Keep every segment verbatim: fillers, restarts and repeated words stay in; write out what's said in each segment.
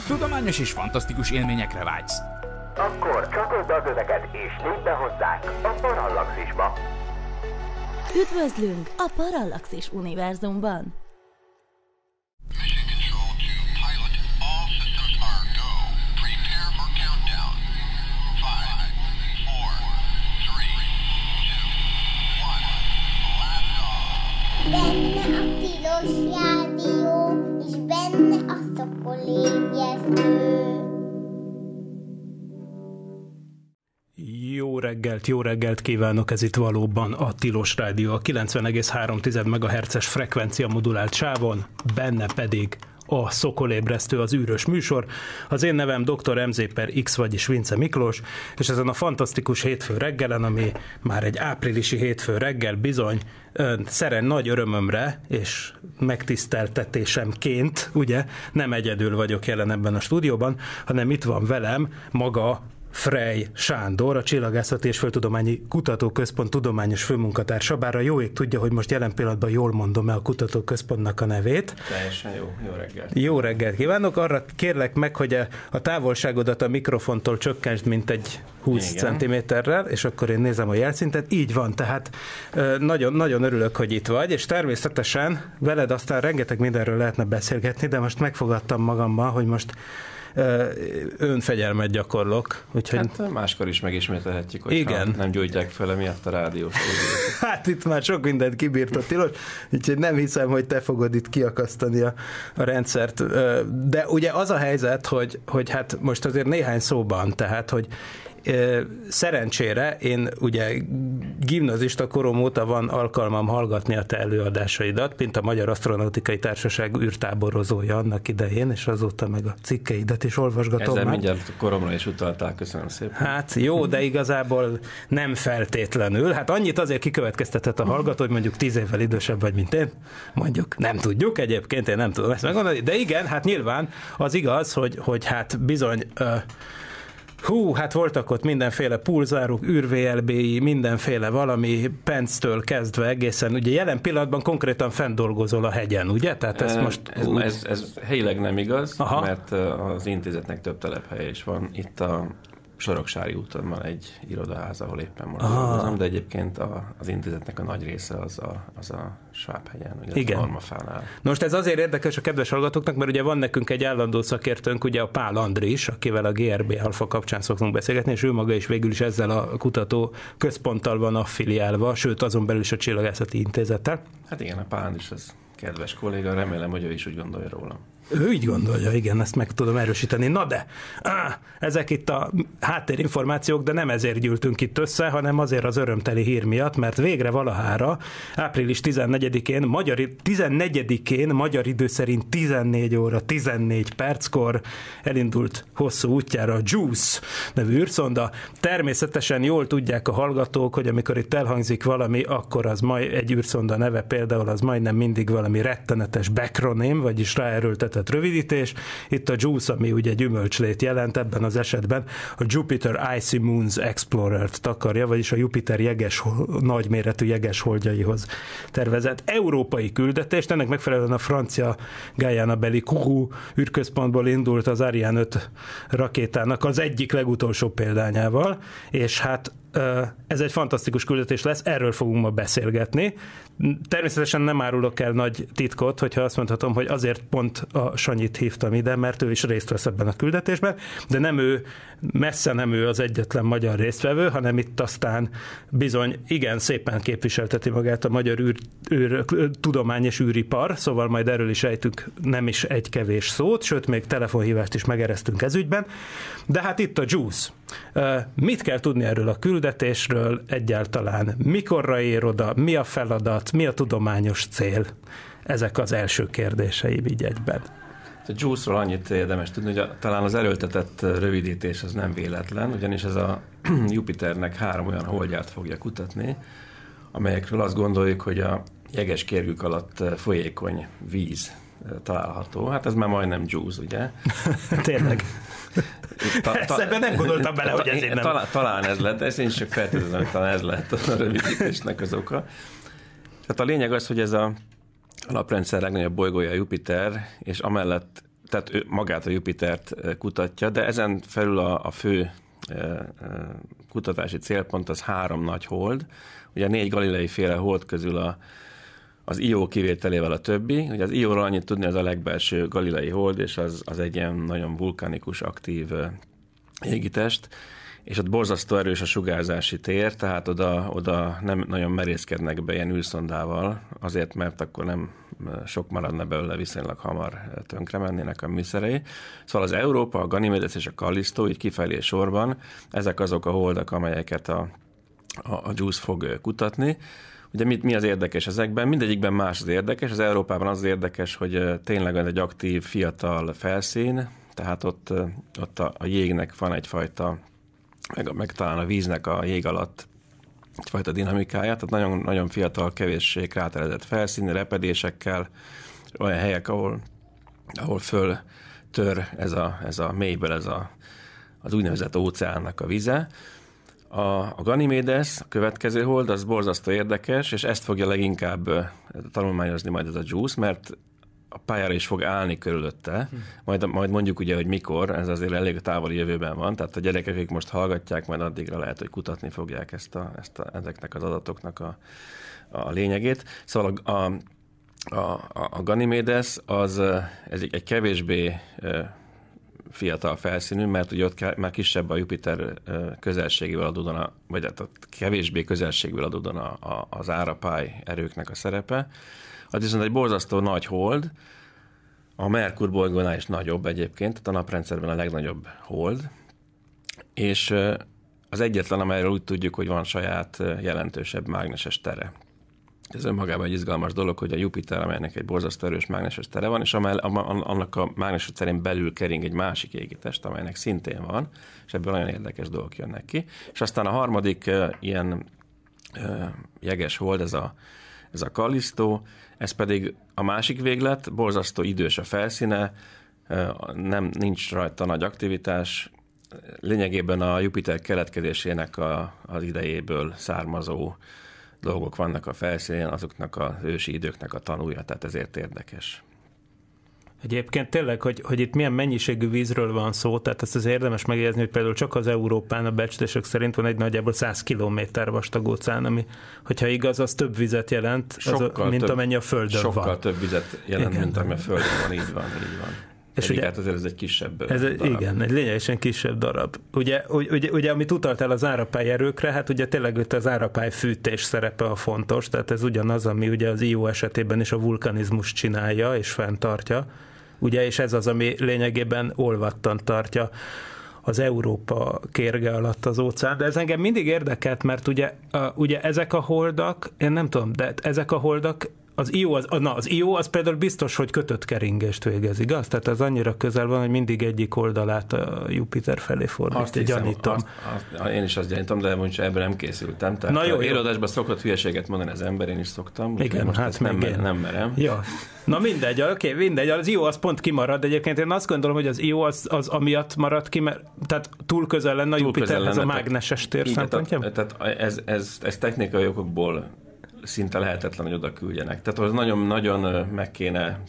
Tudományos és fantasztikus élményekre vágysz? Akkor csatold be az öveket és lépj be hozzánk a Parallaxisba! Üdvözlünk a Parallaxis univerzumban! Benne a tilos rádió, és benne a szokolébresztő. Jó reggelt, jó reggelt kívánok, ez itt valóban a Tilos Rádió, a kilencven egész három megahertzes frekvencia modulált sávon, benne pedig a Szokolébresztő, az űrös műsor. Az én nevem doktor em zé per X, vagyis Vince Miklós, és ezen a fantasztikus hétfő reggelen, ami már egy áprilisi hétfő reggel, bizony szeren nagy örömömre és megtiszteltetésemként, ugye, nem egyedül vagyok jelen ebben a stúdióban, hanem itt van velem maga Frey Sándor, a Csillagászati és Földtudományi Kutatóközpont tudományos főmunkatársa, bár a jó ég tudja, hogy most jelen pillanatban jól mondom el a kutatóközpontnak a nevét. Teljesen jó, jó reggelt. Jó reggelt kívánok, arra kérlek meg, hogy a távolságodat a mikrofontól csökkentsd mint egy húsz centiméterrel, és akkor én nézem a jelszintet. Így van, tehát nagyon, nagyon örülök, hogy itt vagy, és természetesen veled aztán rengeteg mindenről lehetne beszélgetni, de most megfogadtam magamban, hogy most önfegyelmet gyakorlok. Úgyhogy... Hát máskor is megismételhetjük, hogy igen. Nem gyújtják fel emiatt a rádiós óriát. Hát itt már sok mindent kibírt a tilos, úgyhogy nem hiszem, hogy te fogod itt kiakasztani a, a rendszert. De ugye az a helyzet, hogy, hogy hát most azért néhány szóban, tehát, hogy szerencsére én ugye gimnazista korom óta van alkalmam hallgatni a te előadásaidat, mint a Magyar Asztronautikai Társaság űrtáborozója annak idején, és azóta meg a cikkeidet is olvasgatom. Ezzel már. mindjárt koromra is utaltál, köszönöm szépen. Hát jó, de igazából nem feltétlenül. Hát annyit azért kikövetkeztetett a hallgató, hogy mondjuk tíz évvel idősebb vagy, mint én. Mondjuk nem tudjuk egyébként, én nem tudom ezt megmondani, de igen, hát nyilván az igaz, hogy, hogy hát bizony... Uh, Hú, hát voltak ott mindenféle pulzárok, űr-vé el bé-i, mindenféle valami Pence-től kezdve egészen, ugye jelen pillanatban konkrétan fenn dolgozol a hegyen, ugye? Tehát ez, most ez, úgy... ez, ez helyileg nem igaz, aha. mert az intézetnek több telephelye is van. Itt a Soroksári úton van egy irodaház, ahol éppen most dolgozom, de egyébként a, az intézetnek a nagy része az a, az a Svábhegyen, ugye igen. a Normafánál. Most ez azért érdekes a kedves hallgatóknak, mert ugye van nekünk egy állandó szakértőnk, ugye a Pál Andris, akivel a gé er bé Alpha kapcsán szoktunk beszélgetni, és ő maga is végül is ezzel a kutató központtal van affiliálva, sőt azon belül is a Csillagászati Intézettel. Hát igen, a Pál Andris az kedves kolléga, remélem, hogy ő is úgy gondolja rólam. Ő így gondolja, igen, ezt meg tudom erősíteni. Na de, áh, ezek itt a háttérinformációk, de nem ezért gyűltünk itt össze, hanem azért az örömteli hír miatt, mert végre valahára április tizennegyedikén, magyar, tizennegyedikén magyar idő szerint tizennégy óra tizennégy perckor elindult hosszú útjára a JUICE nevű űrszonda. Természetesen jól tudják a hallgatók, hogy amikor itt elhangzik valami, akkor az majd egy űrszonda neve például az majdnem mindig valami rettenetes backronym, vagyis ráerőltetett rövidítés. Itt a JUICE, ami ugye gyümölcslét jelent, ebben az esetben a Jupiter Icy Moons Explorer-t takarja, vagyis a Jupiter jeges, nagyméretű jeges holdjaihoz tervezett európai küldetést. Ennek megfelelően a francia Guyana-beli Kourou űrközpontból indult az Ariane öt rakétának az egyik legutolsó példányával, és hát ez egy fantasztikus küldetés lesz, erről fogunk ma beszélgetni. Természetesen nem árulok el nagy titkot, hogyha azt mondhatom, hogy azért pont a Sanyit hívtam ide, mert ő is részt vesz ebben a küldetésben, de nem ő, messze nem ő az egyetlen magyar résztvevő, hanem itt aztán bizony igen szépen képviselteti magát a magyar űr, űr, tudomány és űripar, szóval majd erről is ejtünk nem is egy kevés szót, sőt még telefonhívást is megeresztünk ez ügyben, de hát itt a JUICE. Mit kell tudni erről a küldetésről egyáltalán? Mikorra ér oda? Mi a feladat? Mi a tudományos cél? Ezek az első kérdéseim így egyben. A JUICE-ról annyit érdemes tudni, hogy a, talán az erőltetett rövidítés az nem véletlen, ugyanis ez a Jupiternek három olyan holdját fogja kutatni, amelyekről azt gondoljuk, hogy a jeges kérgük alatt folyékony víz található. Hát ez már majdnem JUICE, ugye? Tényleg. Ta, ta, Ezt ebben nem gondoltam bele, hogy ez én nem. Talán, talán ez lett, de ezt én csak feltétlenül, hogy talán ez lett a rövidítésnek az oka. Tehát a lényeg az, hogy ez a naprendszer legnagyobb bolygója Jupiter, és amellett tehát ő magát a Jupitert kutatja, de ezen felül a, a fő kutatási célpont az három nagy hold. Ugye négy galilei féle hold közül a, az Io kivételével a többi. Ugye az Ióról annyit tudni, az a legbelső galilei hold, és az, az egy ilyen nagyon vulkanikus, aktív égitest, és ott borzasztó erős a sugárzási tér, tehát oda, oda nem nagyon merészkednek be ilyen űrszondával, azért, mert akkor nem sok maradna belőle, viszonylag hamar tönkre mennének a műszerei. Szóval az Európa, a Ganymedes és a Callisto így kifelé sorban, ezek azok a holdak, amelyeket a, a, a JUICE fog kutatni. Ugye mi, mi az érdekes ezekben? Mindegyikben más az érdekes. Az Európában az érdekes, hogy tényleg egy aktív, fiatal felszín, tehát ott, ott a, a jégnek van egyfajta, meg, meg talán a víznek a jég alatt egyfajta dinamikája, tehát nagyon, nagyon fiatal, kevéssé kráterezett felszín, repedésekkel, olyan helyek, ahol, ahol föl tör ez a, ez a mélyből ez a, az úgynevezett óceánnak a vize. A, a Ganymedes, a következő hold, az borzasztó érdekes, és ezt fogja leginkább tanulmányozni majd ez a JUICE, mert a pályára is fog állni körülötte, majd, majd mondjuk ugye, hogy mikor, ez azért elég távoli jövőben van, tehát a gyerekek, akik most hallgatják, majd addigra lehet, hogy kutatni fogják ezt a, ezt a, ezeknek az adatoknak a, a lényegét. Szóval a, a, a, a Ganymedes az ez egy, egy kevésbé fiatal felszínű, mert ugye ott már kisebb a Jupiter közelségével adódóan, a, vagy hát ott kevésbé közelségével adódóan a, a, az árapály erőknek a szerepe. Az viszont egy borzasztó nagy hold, a Merkur bolygónál is nagyobb egyébként, tehát a naprendszerben a legnagyobb hold, és az egyetlen, amelyről úgy tudjuk, hogy van saját jelentősebb mágneses tere. Ez önmagában egy izgalmas dolog, hogy a Jupiter, amelynek egy borzasztó erős mágneses tere van, és annak a mágneses terén belül kering egy másik égitest, amelynek szintén van, és ebből nagyon érdekes dolgok jönnek ki. És aztán a harmadik ilyen jeges hold, ez a Ez a Callisto, ez pedig a másik véglet, borzasztó idős a felszíne, nem, nincs rajta nagy aktivitás, lényegében a Jupiter keletkezésének a, az idejéből származó dolgok vannak a felszínén, azoknak az ősi időknek a tanúja, tehát ezért érdekes. Egyébként tényleg, hogy, hogy itt milyen mennyiségű vízről van szó, tehát ezt az érdemes megjegyezni, hogy például csak az Európán a becslések szerint van egy nagyjából száz kilométer vastag óceán, ami, hogyha igaz, az több vizet jelent, az a, mint több, amennyi a Földön sokkal van. Sokkal több vizet jelent, igen, mint ami a Földön van, így van, így van. És ugye, hát azért ez egy kisebb ez darab. Igen, egy lényegesen kisebb darab. Ugye, ugye, ugye amit utaltál az árapály erőkre, hát ugye tényleg itt az árapály fűtés szerepe a fontos, tehát ez ugyanaz, ami ugye az Io esetében is a vulkanizmus csinálja és fenntartja. Ugye, és ez az, ami lényegében olvattan tartja az Európa kérge alatt az óceán. De ez engem mindig érdekelt, mert ugye, uh, ugye ezek a holdak, én nem tudom, de ezek a holdak, az Io az, na, az Io az például biztos, hogy kötött keringést végez, igaz? Tehát ez annyira közel van, hogy mindig egyik oldalát a Jupiter felé fordít, gyanítom. Azt, azt, én is azt gyanítom, de mondjuk ebben nem készültem. Tehát na jó, irodásban szokott hülyeséget mondani az ember, én is szoktam. Igen, most hát nem, én. nem merem. Ja. Na mindegy, oké, okay, mindegy, az Io az pont kimarad, egyébként én azt gondolom, hogy az Io az, az amiatt marad ki, mert tehát túl közel lenne a Jupiterhez a mágneses tér szempontjából. Tehát ez, ez, ez technikai okokból szinte lehetetlen, hogy oda küldjenek. Tehát az nagyon-nagyon meg kéne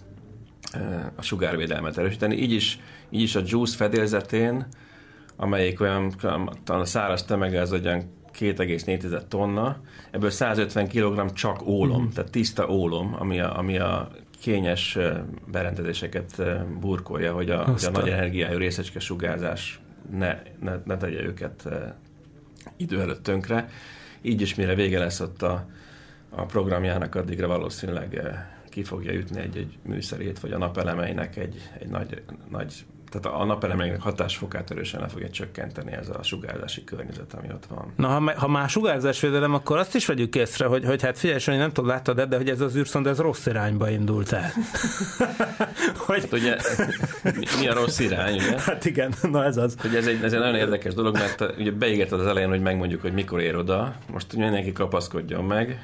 a sugárvédelmet erősíteni. Így is, így is a JUICE fedélzetén, amelyik olyan, talán a száraz tömege az olyan két egész négy tonna, ebből százötven kilogramm csak ólom, mm. tehát tiszta ólom, ami a, ami a kényes berendezéseket burkolja, hogy a, hogy a nagy energiájú részecske sugárzás ne, ne, ne tegye őket idő előtt tönkre. Így is mire vége lesz ott a a programjának, addigra valószínűleg ki fogja ütni egy-egy műszerét, vagy a napelemeinek egy, egy nagy, nagy, tehát a napelemeinek hatásfokát erősen le fogja csökkenteni ez a sugárzási környezet, ami ott van. Na, ha, ha már sugárzásvédelem, akkor azt is vegyük észre, hogy, hogy hát figyelj, hogy nem tudom, láttad, de hogy ez az űrszond, ez rossz irányba indult el. hogy... Hát ugye, mi a rossz irány, ugye? Hát igen, na ez az. Ugye ez egy, ez egy nagyon érdekes dolog, mert ugye beígérted az elején, hogy megmondjuk, hogy mikor ér oda. Most mindenki kapaszkodjon meg.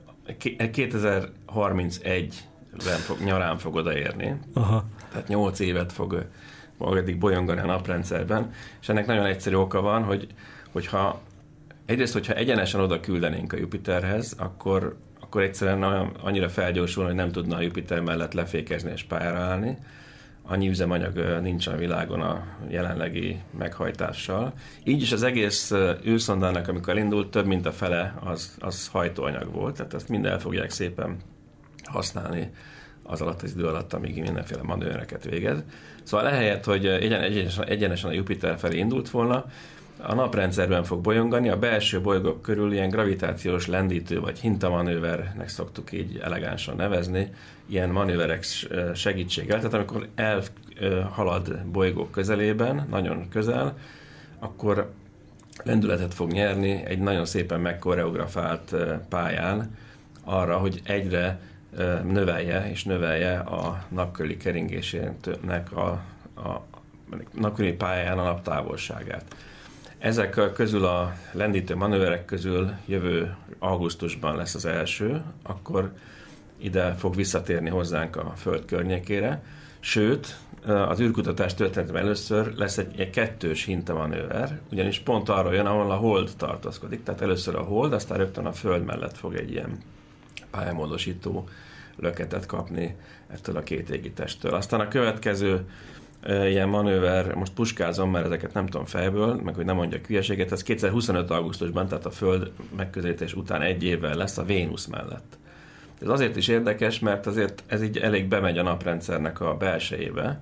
kétezer-harmincegy-ben fog, nyarán fog odaérni. Aha. Tehát nyolc évet fog eddig bolyongani a naprendszerben, és ennek nagyon egyszerű oka van, hogy hogyha egyrészt, hogyha egyenesen oda küldenénk a Jupiterhez, akkor, akkor egyszerűen olyan, annyira felgyorsul, hogy nem tudna a Jupiter mellett lefékezni és pályára állni. annyi üzemanyag nincs a világon a jelenlegi meghajtással. Így is az egész űrszondának, amikor elindult, több mint a fele az, az hajtóanyag volt, tehát ezt mind el fogják szépen használni az alatt az idő alatt, amíg mindenféle manőreket végez. Szóval ehelyett, hogy egyenesen, egyenesen a Jupiter felé indult volna, a naprendszerben fog bolyongani, a belső bolygók körül ilyen gravitációs lendítő vagy hintamanővernek szoktuk így elegánsan nevezni, ilyen manőverek segítséggel, tehát amikor elhalad bolygók közelében, nagyon közel, akkor lendületet fog nyerni egy nagyon szépen megkoreografált pályán arra, hogy egyre növelje és növelje a napkörüli keringésének a, a napkörüli pályán a naptávolságát. Ezek közül a lendítő manőverek közül jövő augusztusban lesz az első, akkor ide fog visszatérni hozzánk a Föld környékére, sőt, az űrkutatás történetben először lesz egy, egy kettős hintamanőver, ugyanis pont arra jön, ahol a Hold tartózkodik, tehát először a Hold, aztán rögtön a Föld mellett fog egy ilyen pályamódosító löketet kapni ettől a két égitesttől. Aztán a következő e, ilyen manőver, most puskázom, mert ezeket nem tudom fejből, meg hogy nem mondjak hülyeséget, ez kétezer-huszonöt augusztusban, tehát a Föld megközelítés után egy évvel lesz a Vénusz mellett. Ez azért is érdekes, mert azért ez így elég bemegy a naprendszernek a belsejébe,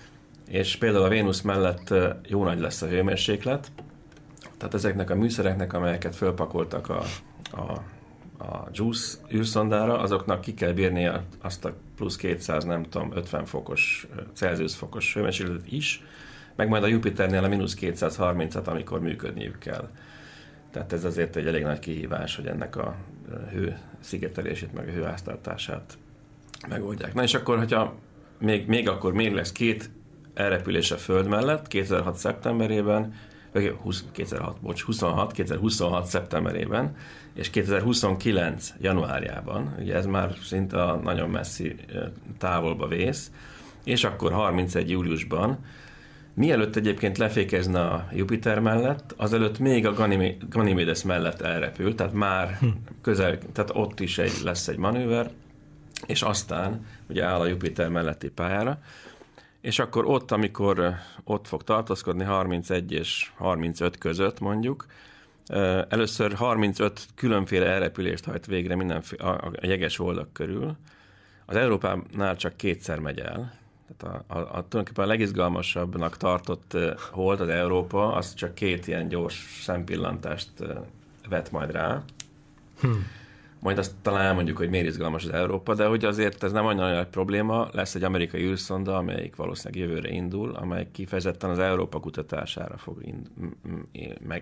és például a Vénusz mellett jó nagy lesz a hőmérséklet, tehát ezeknek a műszereknek, amelyeket fölpakoltak a, a a JUICE űrszondára, azoknak ki kell bírnia azt a plusz kétszáz, nem tudom, ötven fokos, Celsius fokos hőmérsékletet is, meg majd a Jupiternél a mínusz kétszázharmincat, amikor működniük kell. Tehát ez azért egy elég nagy kihívás, hogy ennek a hő szigetelését, meg a hőháztartását megoldják. Na és akkor, hogyha még, még akkor még lesz két elrepülés a Föld mellett, kétezer-hat szeptemberében, kétezer-hat, bocs, huszonhat, kétezer-huszonhat szeptemberében, és kétezer-huszonkilenc januárjában, ugye ez már szinte a nagyon messzi távolba vész, és akkor harmincegy júliusban, mielőtt egyébként lefékezne a Jupiter mellett, azelőtt még a Ganymedes mellett elrepül, tehát már közel, tehát ott is egy, lesz egy manőver, és aztán ugye áll a Jupiter melletti pályára, és akkor ott, amikor ott fog tartózkodni harmincegy és harmincöt között mondjuk, először harmincöt különféle elrepülést hajt végre mindenféle a, a jeges holdak körül. Az Európánál csak kétszer megy el. Tehát a, a, a tulajdonképpen a legizgalmasabbnak tartott hold, az Európa, az csak két ilyen gyors szempillantást vet majd rá. Hm. Majd azt talán elmondjuk, hogy miért izgalmas az Európa, de hogy azért ez nem annyira nagy probléma, lesz egy amerikai űrszonda, amelyik valószínűleg jövőre indul, amely kifejezetten az Európa kutatására fog ind- meg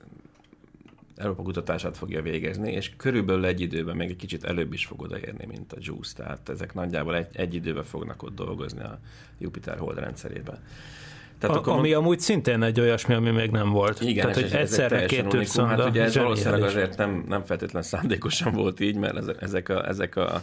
Európa kutatását fogja végezni, és körülbelül egy időben még egy kicsit előbb is fog odaérni, mint a JUICE, tehát ezek nagyjából egy, egy időben fognak ott dolgozni a Jupiter holdrendszerében. Tehát a, akkor ami mond... amúgy szintén egy olyasmi, ami még nem volt. Igen, tehát, hogy egyszerre két űrszonda. Hát ugye ez valószínűleg azért nem, nem feltétlenül szándékosan volt így, mert ezek a, ezek a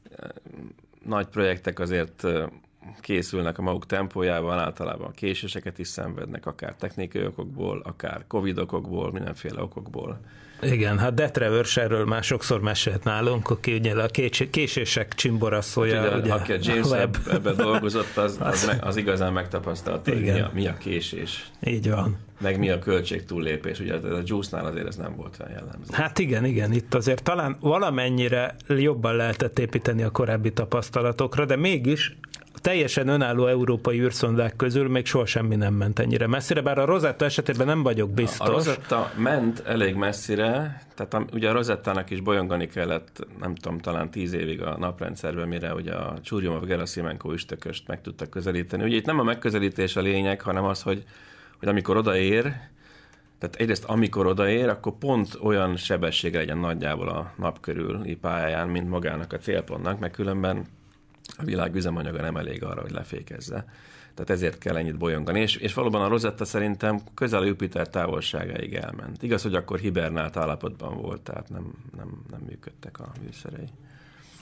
nagy projektek azért készülnek a maguk tempójában, általában késéseket is szenvednek, akár technikai okokból, akár Covid okokból, mindenféle okokból. Igen, hát De Travers erről már sokszor mesélt nálunk, aki ugye a késések csimboraszója. Hát ugye, ugye, aki a James Webb ebben dolgozott, az, az, meg, az igazán megtapasztalta, hogy mi a, mi a késés. Így van. Meg mi a költség túllépés. Ugye a JUICE-nál azért ez nem volt olyan jellemző. Hát igen, igen, itt azért talán valamennyire jobban lehetett építeni a korábbi tapasztalatokra, de mégis teljesen önálló európai űrszondák közül még soha semmi nem ment ennyire messzire, bár a Rosetta esetében nem vagyok biztos. A Rosetta ment elég messzire, tehát a, ugye a Rosettának is bolyongani kellett, nem tudom, talán tíz évig a naprendszerben, mire ugye a Churyumov-Gerasimenko üstököst meg tudtak közelíteni. Ugye itt nem a megközelítés a lényeg, hanem az, hogy, hogy amikor odaér, tehát egyrészt amikor odaér, akkor pont olyan sebességre legyen nagyjából a nap körüli pályáján, mint magának a célpontnak, meg különben a világ üzemanyaga nem elég arra, hogy lefékezze. Tehát ezért kell ennyit bolyongani. És, és valóban a Rosetta szerintem közel a Jupiter távolságáig elment. Igaz, hogy akkor hibernált állapotban volt, tehát nem, nem, nem működtek a műszerei.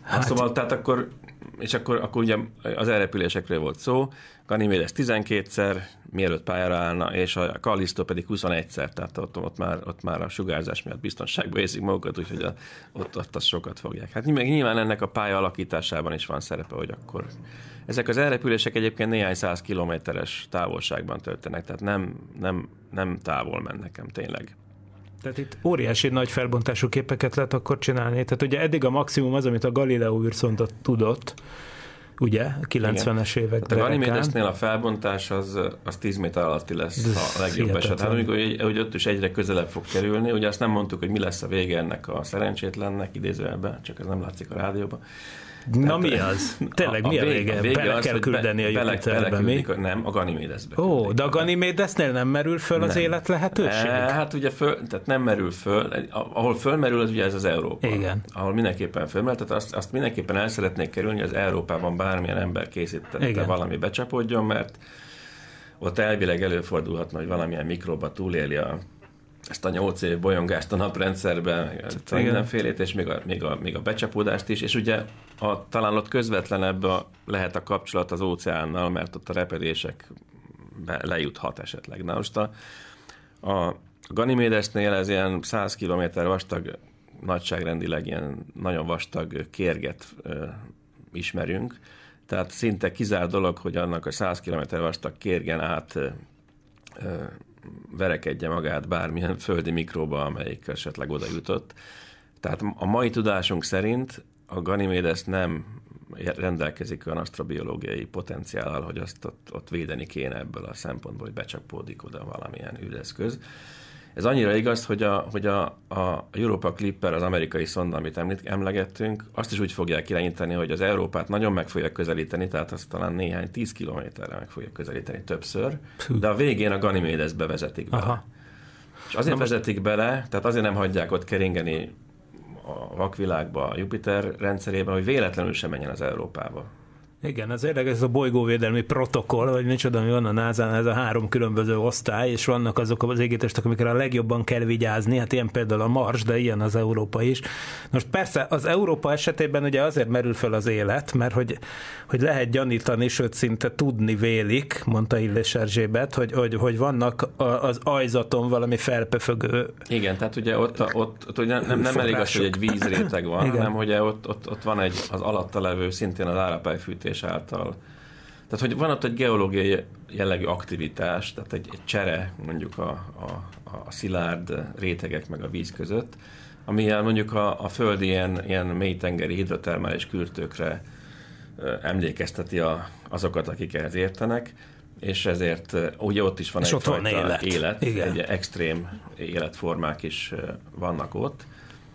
Hát, szóval, tehát akkor, és akkor, akkor ugye az elrepülésekről volt szó, Ganymedes tizenkétszer, mielőtt pályára állna, és a Callisto pedig huszonegyszer, tehát ott, ott, már, ott már a sugárzás miatt biztonságban érzik magukat, úgyhogy a, ott, ott azt sokat fogják. Hát nyilván ennek a pálya alakításában is van szerepe, hogy akkor ezek az elrepülések egyébként néhány száz kilométeres távolságban történnek, tehát nem, nem, nem távol mennek nekem tényleg. Tehát itt óriási nagy felbontású képeket lehet akkor csinálni. Tehát ugye eddig a maximum az, amit a Galileo űrszonda tudott, ugye, kilencvenes évek derekán. A Ganymedesnél a felbontás az, az tíz méter alatti lesz a legjobb eset. Hát amikor hogy ott is egyre közelebb fog kerülni, ugye azt nem mondtuk, hogy mi lesz a vége ennek a szerencsétlennek, idézőjelben, csak ez nem látszik a rádióban. Na tehát, mi az? Tényleg a, mi a vége? A vége bele az, kell küldeni be, a Jupiterbe, mi? A, nem, a Ganymedesbe. Ó, de a Ganymedesnél nem merül föl nem. az élet lehetőség? E, hát ugye föl, tehát nem merül föl, ahol fölmerül, az ugye ez az Európa. Igen. Ahol mindenképpen fölmerül, tehát azt, azt mindenképpen el szeretnék kerülni, hogy az Európában bármilyen ember készítette valami becsapódjon, mert ott elvileg előfordulhatna, hogy valamilyen mikróba túléli a ezt a nyolc év bolyongást a naprendszerben, mindenfélét, és még a, még, a, még a becsapódást is, és ugye a, talán ott közvetlenebb a, lehet a kapcsolat az óceánnal, mert ott a repedések lejuthat esetleg. Na most a, a Ganymedesnél ez ilyen száz kilométer vastag, nagyságrendileg ilyen nagyon vastag kérget ö, ismerünk, tehát szinte kizárt dolog, hogy annak a száz kilométer vastag kérgen át ö, ö, verekedje magát bármilyen földi mikróba, amelyik esetleg oda jutott. Tehát a mai tudásunk szerint a Ganymedes nem rendelkezik olyan asztrobiológiai potenciállal, hogy azt ott, ott védeni kéne ebből a szempontból, hogy becsapódik oda valamilyen űreszköz. Ez annyira igaz, hogy a, hogy a, a Europa Clipper, az amerikai szonda, amit említ, emlegettünk, azt is úgy fogják irányítani, hogy az Európát nagyon meg fogja közelíteni, tehát azt talán néhány tíz kilométerre meg fogja közelíteni többször, de a végén a Ganymedesbe vezetik bele. Aha. És azért most... vezetik bele, tehát azért nem hagyják ott keringeni a vakvilágba, a Jupiter rendszerében, hogy véletlenül sem menjen az Európába. Igen, az érdekes, ez a bolygóvédelmi protokoll, vagy micsoda, ami van a názán, ez a három különböző osztály, és vannak azok az égitestek, amikre a legjobban kell vigyázni, hát ilyen például a Mars, de ilyen az Európa is. Most persze az Európa esetében ugye azért merül fel az élet, mert hogy, hogy lehet gyanítani, sőt szinte tudni vélik, mondta Illés Erzsébet, hogy, hogy, hogy vannak az aljzaton valami felpöfögő. Igen, tehát ugye ott, ott, ott, ott ugye nem, nem elég az, hogy egy vízréteg van, igen, hanem ugye ott, ott, ott van egy az alatta levő, szintén az árapályfűtés által. Tehát, hogy van ott egy geológiai jellegű aktivitás, tehát egy, egy csere mondjuk a, a, a szilárd rétegek meg a víz között, amilyen mondjuk a, a föld ilyen, ilyen mélytengeri hidrotermális kürtőkre emlékezteti a, azokat, akik ehhez értenek, és ezért ugye ott is van és egyfajta van élet, élet egy extrém életformák is vannak ott,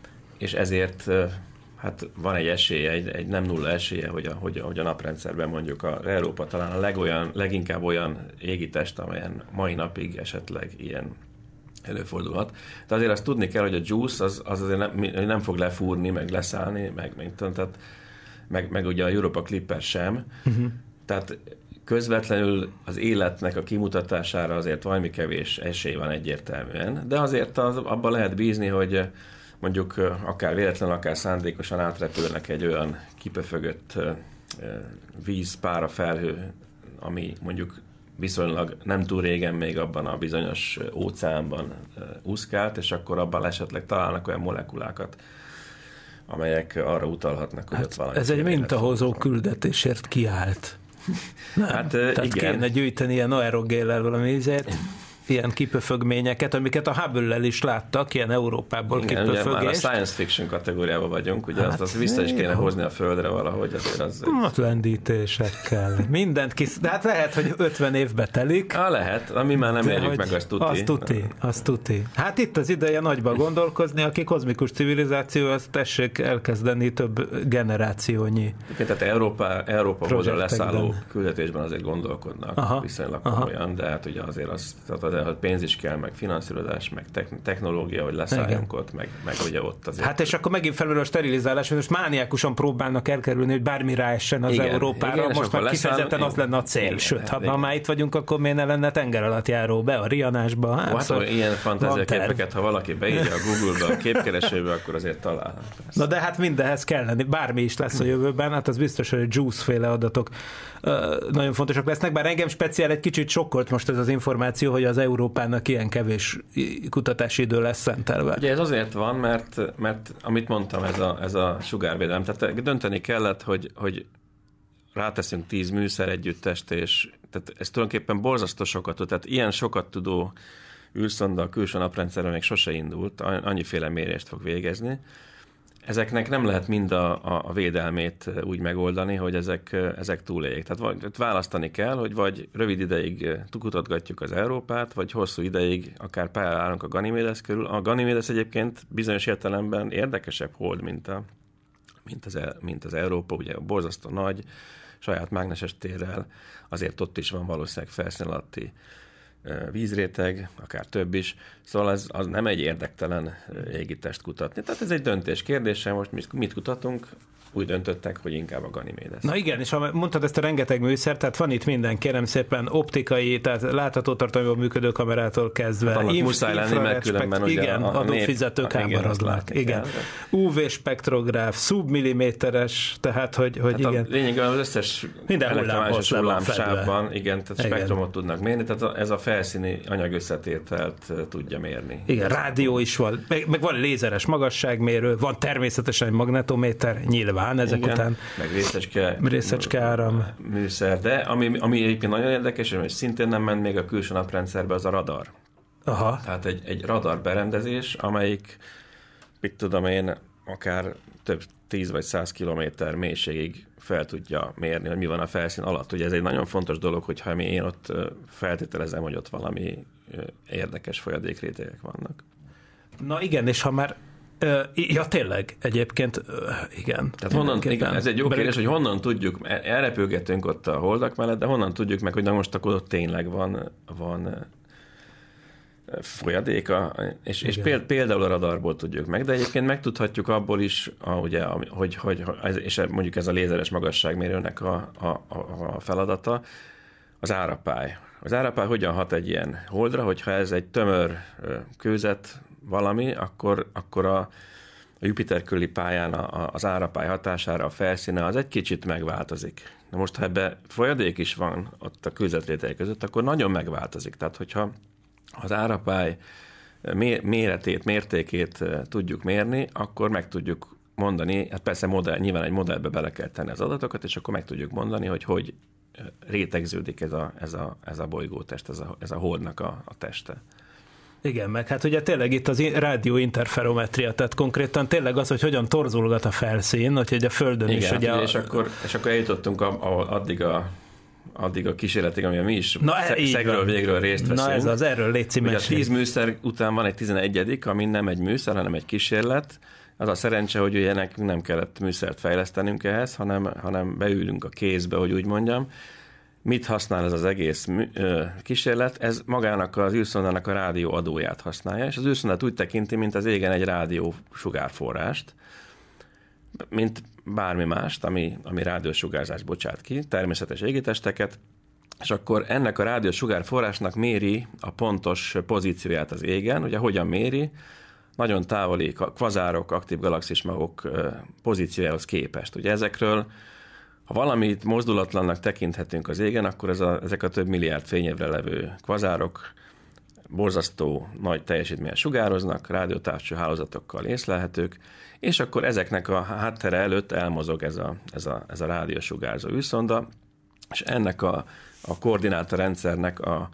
és ezért hát van egy esélye, egy, egy nem nulla esélye, hogy a, hogy, a, hogy a naprendszerben mondjuk a Európa talán a legolyan, leginkább olyan égitest, amelyen mai napig esetleg ilyen előfordulhat. De azért azt tudni kell, hogy a JUICE az, az azért nem, nem fog lefúrni, meg leszállni, meg, meg, tehát, meg, meg ugye a Europa Clipper sem. Uh-huh. Tehát közvetlenül az életnek a kimutatására azért valami kevés esély van egyértelműen, de azért az, abban lehet bízni, hogy mondjuk akár véletlenül, akár szándékosan átrepülnek egy olyan kipöfögött vízpára felhő, ami mondjuk viszonylag nem túl régen még abban a bizonyos óceánban úszkált, és akkor abban esetleg találnak olyan molekulákat, amelyek arra utalhatnak, hogy hát ott valami. Ez egy mintahozó küldetésért kiállt. Nem, hát tehát igen. Kéne gyűjteni ilyen aerogéllel valami ízét. Ilyen kipöfögményeket, amiket a Hubble-lel is láttak, ilyen Európából kipöfögést. Ugye már a science fiction kategóriában vagyunk, ugye hát azt, azt vissza is kéne hozni a Földre valahogy. Azért az hát lendítésekkel. Mindent kis... De hát lehet, hogy ötven évbe telik. Ha lehet, ami már nem érjük meg, azt tuti. Azt tuti, azt tuti. Hát itt az ideje nagyba gondolkozni, aki kozmikus civilizáció, azt tessék elkezdeni több generációnyi. Tehát Európa, Európa hozzá leszálló küldetésben azért gondolkodnak aha, viszonylag komolyan, de hát ugye azért az, tehát az hogy pénz is kell, meg finanszírozás, meg technológia, hogy leszálljunk ott, meg, meg ugye ott azért. Hát és akkor megint felül a sterilizálás, most mániákusan próbálnak elkerülni, hogy bármi ráessen az igen, Európára, igen, most már kifejezetten az lenne a cél. Igen, sőt, ha már itt vagyunk, akkor miért ne lenne tenger alatt járó be a Rianásba? Hát, hát szóval ilyen fantáziaképeket, ha valaki beírja a Google-be, a képkeresőbe, akkor azért talál. Na de hát mindenhez kell lenni, bármi is lesz a jövőben, hát az biztos, hogy a Juice-féle adatok uh, nagyon fontosak lesznek, bár engem speciál egy kicsit sokkolt most ez az információ, hogy az Európának ilyen kevés kutatási idő lesz szentelve. Ugye ez azért van, mert, mert amit mondtam, ez a, ez a sugárvédelem, tehát dönteni kellett, hogy, hogy ráteszünk tíz műszer együttest, és tehát ez tulajdonképpen borzasztó sokat tud, tehát ilyen sokat tudó űrszonda a külső naprendszerben még sose indult, annyiféle mérést fog végezni. Ezeknek nem lehet mind a, a, a védelmét úgy megoldani, hogy ezek, ezek túléljék. Tehát vagy, választani kell, hogy vagy rövid ideig kutatgatjuk az Európát, vagy hosszú ideig akár pályálunk a Ganymedes körül. A Ganymedes egyébként bizonyos értelemben érdekesebb hold, mint, a, mint, az, mint az Európa, ugye borzasztó nagy, saját mágneses térrel, azért ott is van valószínűleg felszín alatti vízréteg, akár több is. Szóval ez az nem egy érdektelen égitest kutatni. Tehát ez egy döntés kérdése, most mit, mit kutatunk? Úgy döntöttek, hogy inkább a Ganymedes. Na igen, és ha mondtad ezt a rengeteg műszer, tehát van itt minden, kérem szépen, optikai, tehát látható tartalommal működő kamerától kezdve. Hát annak muszáj lenni, mert különben ugye igen, a, a adófizetők háborodnak. Igen. U V-spektrográf, szubmilliméteres, tehát hogy, hogy hát igen. Lényegében az összes elektromágneses hullámsávban, igen, tehát igen. spektrumot tudnak mérni, tehát ez a felszíni anyagösszetételt tudja mérni. Igen, rádió is van, meg, meg van lézeres magasságmérő, van természetesen egy magnetométer, nyilván. Van, ezek igen, után meg részecske, részecske áram műszer, de ami, ami egyébként nagyon érdekes, és szintén nem ment még a külső naprendszerbe, az a radar. Aha. Tehát egy, egy radar berendezés, amelyik, mit tudom én, akár több tíz vagy száz kilométer mélységig fel tudja mérni, hogy mi van a felszín alatt. Ugye ez egy nagyon fontos dolog, hogyha mi én ott feltételezem, hogy ott valami érdekes folyadékrétegek vannak. Na igen, és ha már Uh, ja, tényleg, egyébként, uh, igen. Tehát honnan, igen, ez egy jó kérdés, hogy honnan tudjuk, elrepülgetünk ott a holdak mellett, de honnan tudjuk meg, hogy na most akkor ott tényleg van, van folyadéka, és, és például a radarból tudjuk meg, de egyébként megtudhatjuk abból is, a, ugye, hogy, hogy, és mondjuk ez a lézeres magasságmérőnek a, a, a feladata, az árapály. Az árapály hogyan hat egy ilyen holdra, hogyha ez egy tömör kőzet, valami, akkor, akkor a, a Jupiter körüli pályán a, az árapály hatására a felszíne az egy kicsit megváltozik. Na most, ha ebbe folyadék is van ott a kőzetrétegek között, akkor nagyon megváltozik. Tehát, hogyha az árapály méretét, mértékét tudjuk mérni, akkor meg tudjuk mondani, hát persze modell, nyilván egy modellbe bele kell tenni az adatokat, és akkor meg tudjuk mondani, hogy hogy rétegződik ez a, ez a, ez a bolygótest, ez a, ez a holdnak a, a teste. Igen, meg hát ugye tényleg itt az rádióinterferometria, tehát konkrétan tényleg az, hogy hogyan torzulgat a felszín, hogy a Földön igen, is. Ugye a... és, akkor, és akkor eljutottunk a, a, addig, a, addig a kísérletig, amivel mi is Na, szegről végről részt veszünk. Na ez az, erről légy szíves. Ugye a tíz műszer után van egy tizenegyedik, ami nem egy műszer, hanem egy kísérlet. Az a szerencse, hogy ugye nekünk nem kellett műszert fejlesztenünk ehhez, hanem, hanem beülünk a kézbe, hogy úgy mondjam. Mit használ ez az egész kísérlet? Ez magának az űrszondának a rádió adóját használja, és az űrszondát úgy tekinti, mint az égen egy rádió sugárforrást, mint bármi mást, ami, ami rádiósugárzást bocsát ki, természetes égitesteket, és akkor ennek a rádiósugárforrásnak méri a pontos pozícióját az égen. Ugye hogyan méri? Nagyon távoli kvazárok, aktív galaxismagok pozíciójához képest. Ugye ezekről ha valamit mozdulatlannak tekinthetünk az égen, akkor ez a, ezek a több milliárd fényévre levő kvazárok borzasztó nagy teljesítményen sugároznak, rádiótávcső hálózatokkal észlelhetők, és akkor ezeknek a háttere előtt elmozog ez a, ez a, ez a rádiósugárzó űrszonda, és ennek a, a koordinátorrendszernek a,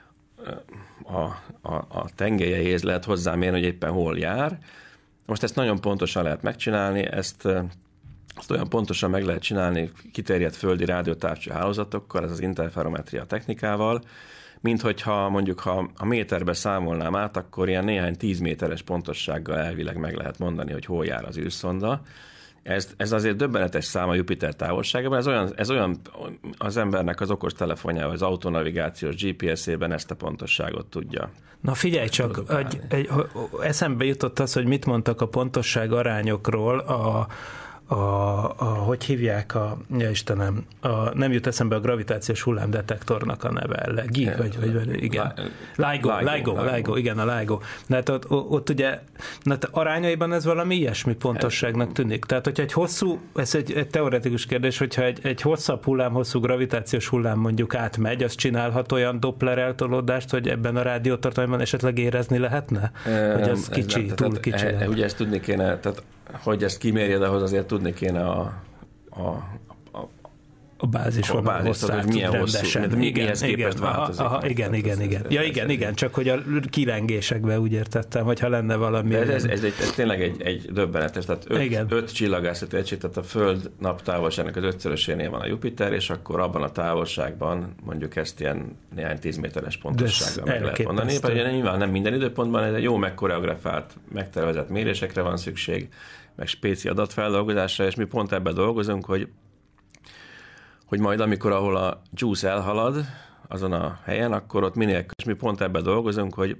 a, a, a tengelyeihez lehet hozzámérni, hogy éppen hol jár. Most ezt nagyon pontosan lehet megcsinálni, ezt Azt olyan pontosan meg lehet csinálni kiterjedt földi rádiótávcső hálózatokkal, ez az interferometria technikával, mint hogyha mondjuk ha a méterbe számolnám át, akkor ilyen néhány tíz méteres pontossággal elvileg meg lehet mondani, hogy hol jár az űrszonda, Ez, ez azért döbbenetes szám a Jupiter távolságában, ez olyan, ez olyan az embernek az okostelefonjával, az autonavigációs gé pé es-ében ezt a pontosságot tudja. Na figyelj csak, egy, egy, eszembe jutott az, hogy mit mondtak a pontosság arányokról a A, a, hogy hívják a, ja Istenem, a, nem jut eszembe a gravitációs hullámdetektornak a neve, Gig, vagy, vagy, vagy igen. LIGO, LIGO, LIGO, igen, a LIGO. De hát ott, ott ugye, hát arányaiban ez valami ilyesmi pontosságnak tűnik. Tehát, hogyha egy hosszú, ez egy, egy teoretikus kérdés, hogyha egy, egy hosszabb hullám, hosszú gravitációs hullám mondjuk átmegy, az csinálhat olyan Doppler eltolódást, hogy ebben a rádiótartományban esetleg érezni lehetne? Hogy az kicsi, nem, túl tehát, kicsi. e, ugye ezt tudni kéne, tehát hogy ezt kimérjed, ahhoz azért tudni kéne a, a, a, a bázisvonal hosszát milyen rendesen. Hosszú, igen, mihez képest igen, változik. Aha, igen, igen, igen. Ja, igen, igen, csak hogy a kilengésekben úgy értettem, hogyha lenne valami. Ez, ez, ez, egy, ez tényleg egy, egy döbbenetes, tehát öt, öt csillagászati egység, tehát a Föld naptávolságnak az ötszörösénél van a Jupiter, és akkor abban a távolságban mondjuk ezt ilyen néhány tíz méteres pontossággal meg lehet mondani. Pedig nyilván nem minden időpontban, ez egy jó megkoreografált, megtervezett mérésekre van szükség, meg spéci adatfeldolgozásra, és mi pont ebben dolgozunk, hogy hogy majd amikor, ahol a JUICE elhalad azon a helyen, akkor ott minél, és mi pont ebben dolgozunk, hogy,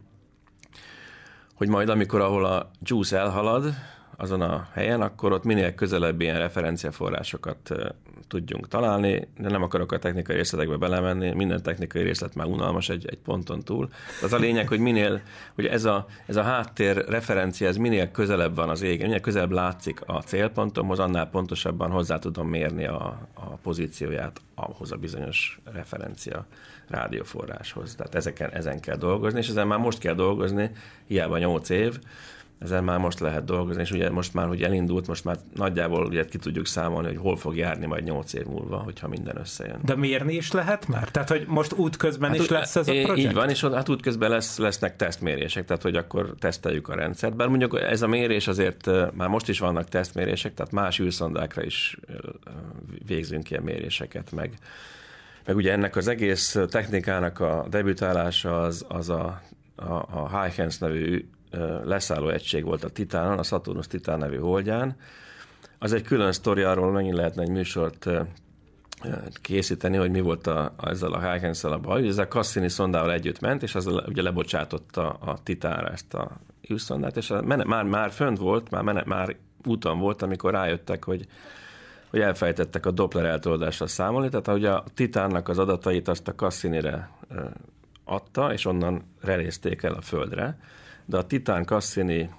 hogy majd amikor, ahol a JUICE elhalad azon a helyen, akkor ott minél közelebb ilyen referenciaforrásokat tudjunk találni, de nem akarok a technikai részletekbe belemenni, minden technikai részlet már unalmas egy, egy ponton túl. Az a lényeg, hogy minél, hogy ez a, ez a háttér referencia, ez minél közelebb van az égen, minél közelebb látszik a célpontomhoz, annál pontosabban hozzá tudom mérni a, a pozícióját ahhoz a bizonyos referencia rádióforráshoz. Tehát ezeken, ezen kell dolgozni, és ezen már most kell dolgozni, hiába nyolc év, ezen már most lehet dolgozni, és ugye most már, hogy elindult, most már nagyjából ugye ki tudjuk számolni, hogy hol fog járni majd nyolc év múlva, hogyha minden összejön. De mérni is lehet már? Tehát, hogy most útközben hát is lesz ez a projekt? Így van, és hát útközben lesz, lesznek tesztmérések, tehát hogy akkor teszteljük a rendszert. Bár mondjuk ez a mérés azért már most is vannak tesztmérések, tehát más űrszondákra is végzünk ilyen méréseket, meg, meg ugye ennek az egész technikának a debütálása az, az a, a, a Huygens nevű leszálló egység volt a Titánon, a Saturnus Titán nevű holdján. Az egy külön sztori, arról megint lehetne egy műsort készíteni, hogy mi volt a, a, ezzel a Huygens-szel a baj. Ez a Cassini szondával együtt ment, és az ugye lebocsátotta a Titánra ezt a űrszondát, és a mene, már, már fönt volt, már, mene, már úton volt, amikor rájöttek, hogy, hogy elfejtettek a Doppler eltolódással számolni, tehát ahogy a Titánnak az adatait azt a Cassinire adta, és onnan relézték el a Földre, de a Titán-Cassini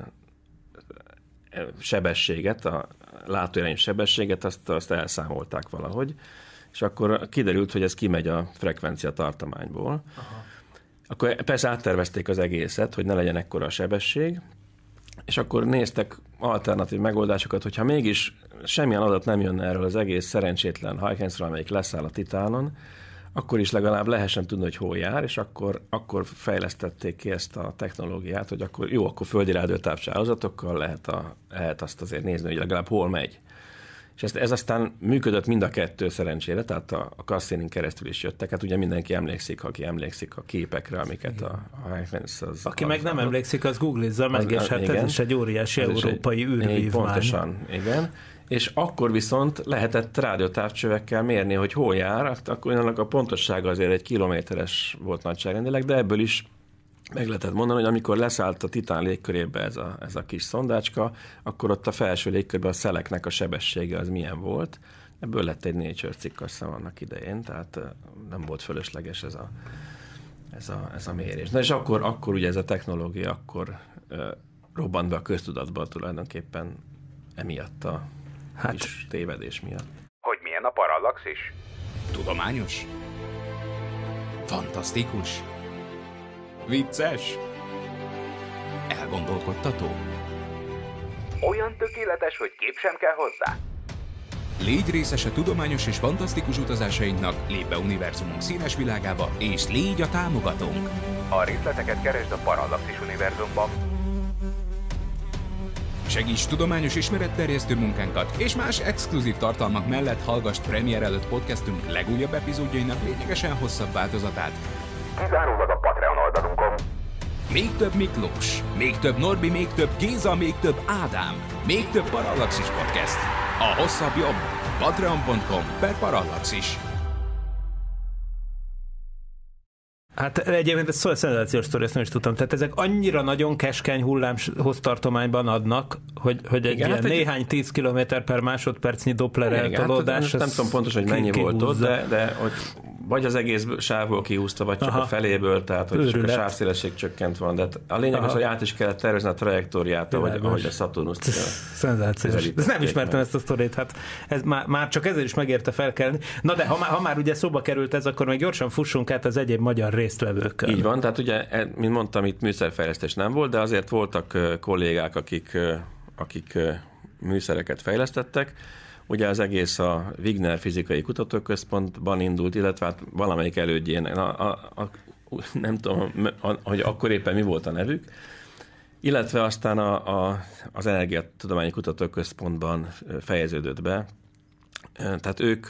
sebességet, a látóirányú sebességet, azt, azt elszámolták valahogy, és akkor kiderült, hogy ez kimegy a frekvencia tartományból. Aha. Akkor persze áttervezték az egészet, hogy ne legyen ekkora a sebesség, és akkor néztek alternatív megoldásokat, hogyha mégis semmilyen adat nem jönne erről az egész szerencsétlen Huygensről, amelyik leszáll a Titánon, akkor is legalább lehessen tudni, hogy hol jár, és akkor, akkor fejlesztették ki ezt a technológiát, hogy akkor jó, akkor földi rádiótávcsálózatokkal lehet, a, lehet azt azért nézni, hogy legalább hol megy. És ez, ez aztán működött mind a kettő szerencsére, tehát a, a Cassinin keresztül is jöttek. Hát ugye mindenki emlékszik, aki emlékszik a képekre, amiket a, a Huygens az... Aki az, meg nem az, emlékszik, az googlizza meg, és hát igen, ez is egy óriási európai űrvívmány. Pontosan, igen. És akkor viszont lehetett rádiótávcsövekkel mérni, hogy hol jár, akkor annak a pontossága azért egy kilométeres volt nagyságrendileg, de ebből is meg lehetett mondani, hogy amikor leszállt a Titán légkörébe ez a, ez a kis szondácska, akkor ott a felső légkörben a szeleknek a sebessége az milyen volt. Ebből lett egy Nature cikk, azt hiszem annak idején, tehát nem volt fölösleges ez a, ez a, ez a mérés. Na és akkor, akkor ugye ez a technológia akkor uh, robbant be a köztudatba tulajdonképpen emiatt a hát. kis tévedés miatt. Hogy milyen a parallaxis? Tudományos? Fantasztikus? Vicces? Elgondolkodtató? Olyan tökéletes, hogy kép sem kell hozzá? Légy részes a tudományos és fantasztikus utazásainknak, lépj be univerzumunk színes világába, és légy a támogatónk! A részleteket keresd a Parallaxis univerzumban. Segíts tudományos ismeretterjesztő munkánkat, és más exkluzív tartalmak mellett hallgass premier előtt podcastünk legújabb epizódjainak lényegesen hosszabb változatát. Kizárólag a Patreon oldalunkon. Még több Miklós, még több Norbi, még több Géza, még több Ádám, még több Parallaxis Podcast. A hosszabb jobb. patreon pont com per Parallaxis. Hát egyébként ez szenzációs sztori, ezt nem is tudtam. Tehát ezek annyira nagyon keskeny hullámhoztartományban adnak, hogy, hogy egy igen, ilyen hát néhány egy... tíz kilométer per másodpercnyi Doppler eltolódás. Hát, nem tudom pontosan, hogy mennyi volt ott, de, de hogy vagy az egész sávból kihúzta, vagy csak aha. a feléből, tehát hogy csak a sávszélesség csökkent van. De a lényeg aha. az, hogy át is kellett tervezni a trajektóriát, ahogy, ahogy a Saturnus. Szenzációs. Ezt nem ismertem ezt a sztorit, hát ez már, már csak ezért is megérte felkelni. Na de ha már, ha már ugye szóba került ez, akkor meg gyorsan fussunk át az egyéb magyar résztvevőkkel. Így van, tehát ugye, mint mondtam, itt műszerfejlesztés nem volt, de azért voltak kollégák, akik, akik műszereket fejlesztettek. Ugye az egész a Wigner Fizikai Kutatóközpontban indult, illetve hát valamelyik elődjén, a, a, a, nem tudom, a, hogy akkor éppen mi volt a nevük, illetve aztán a, a, az Energiatudományi Kutatóközpontban fejeződött be. Tehát ők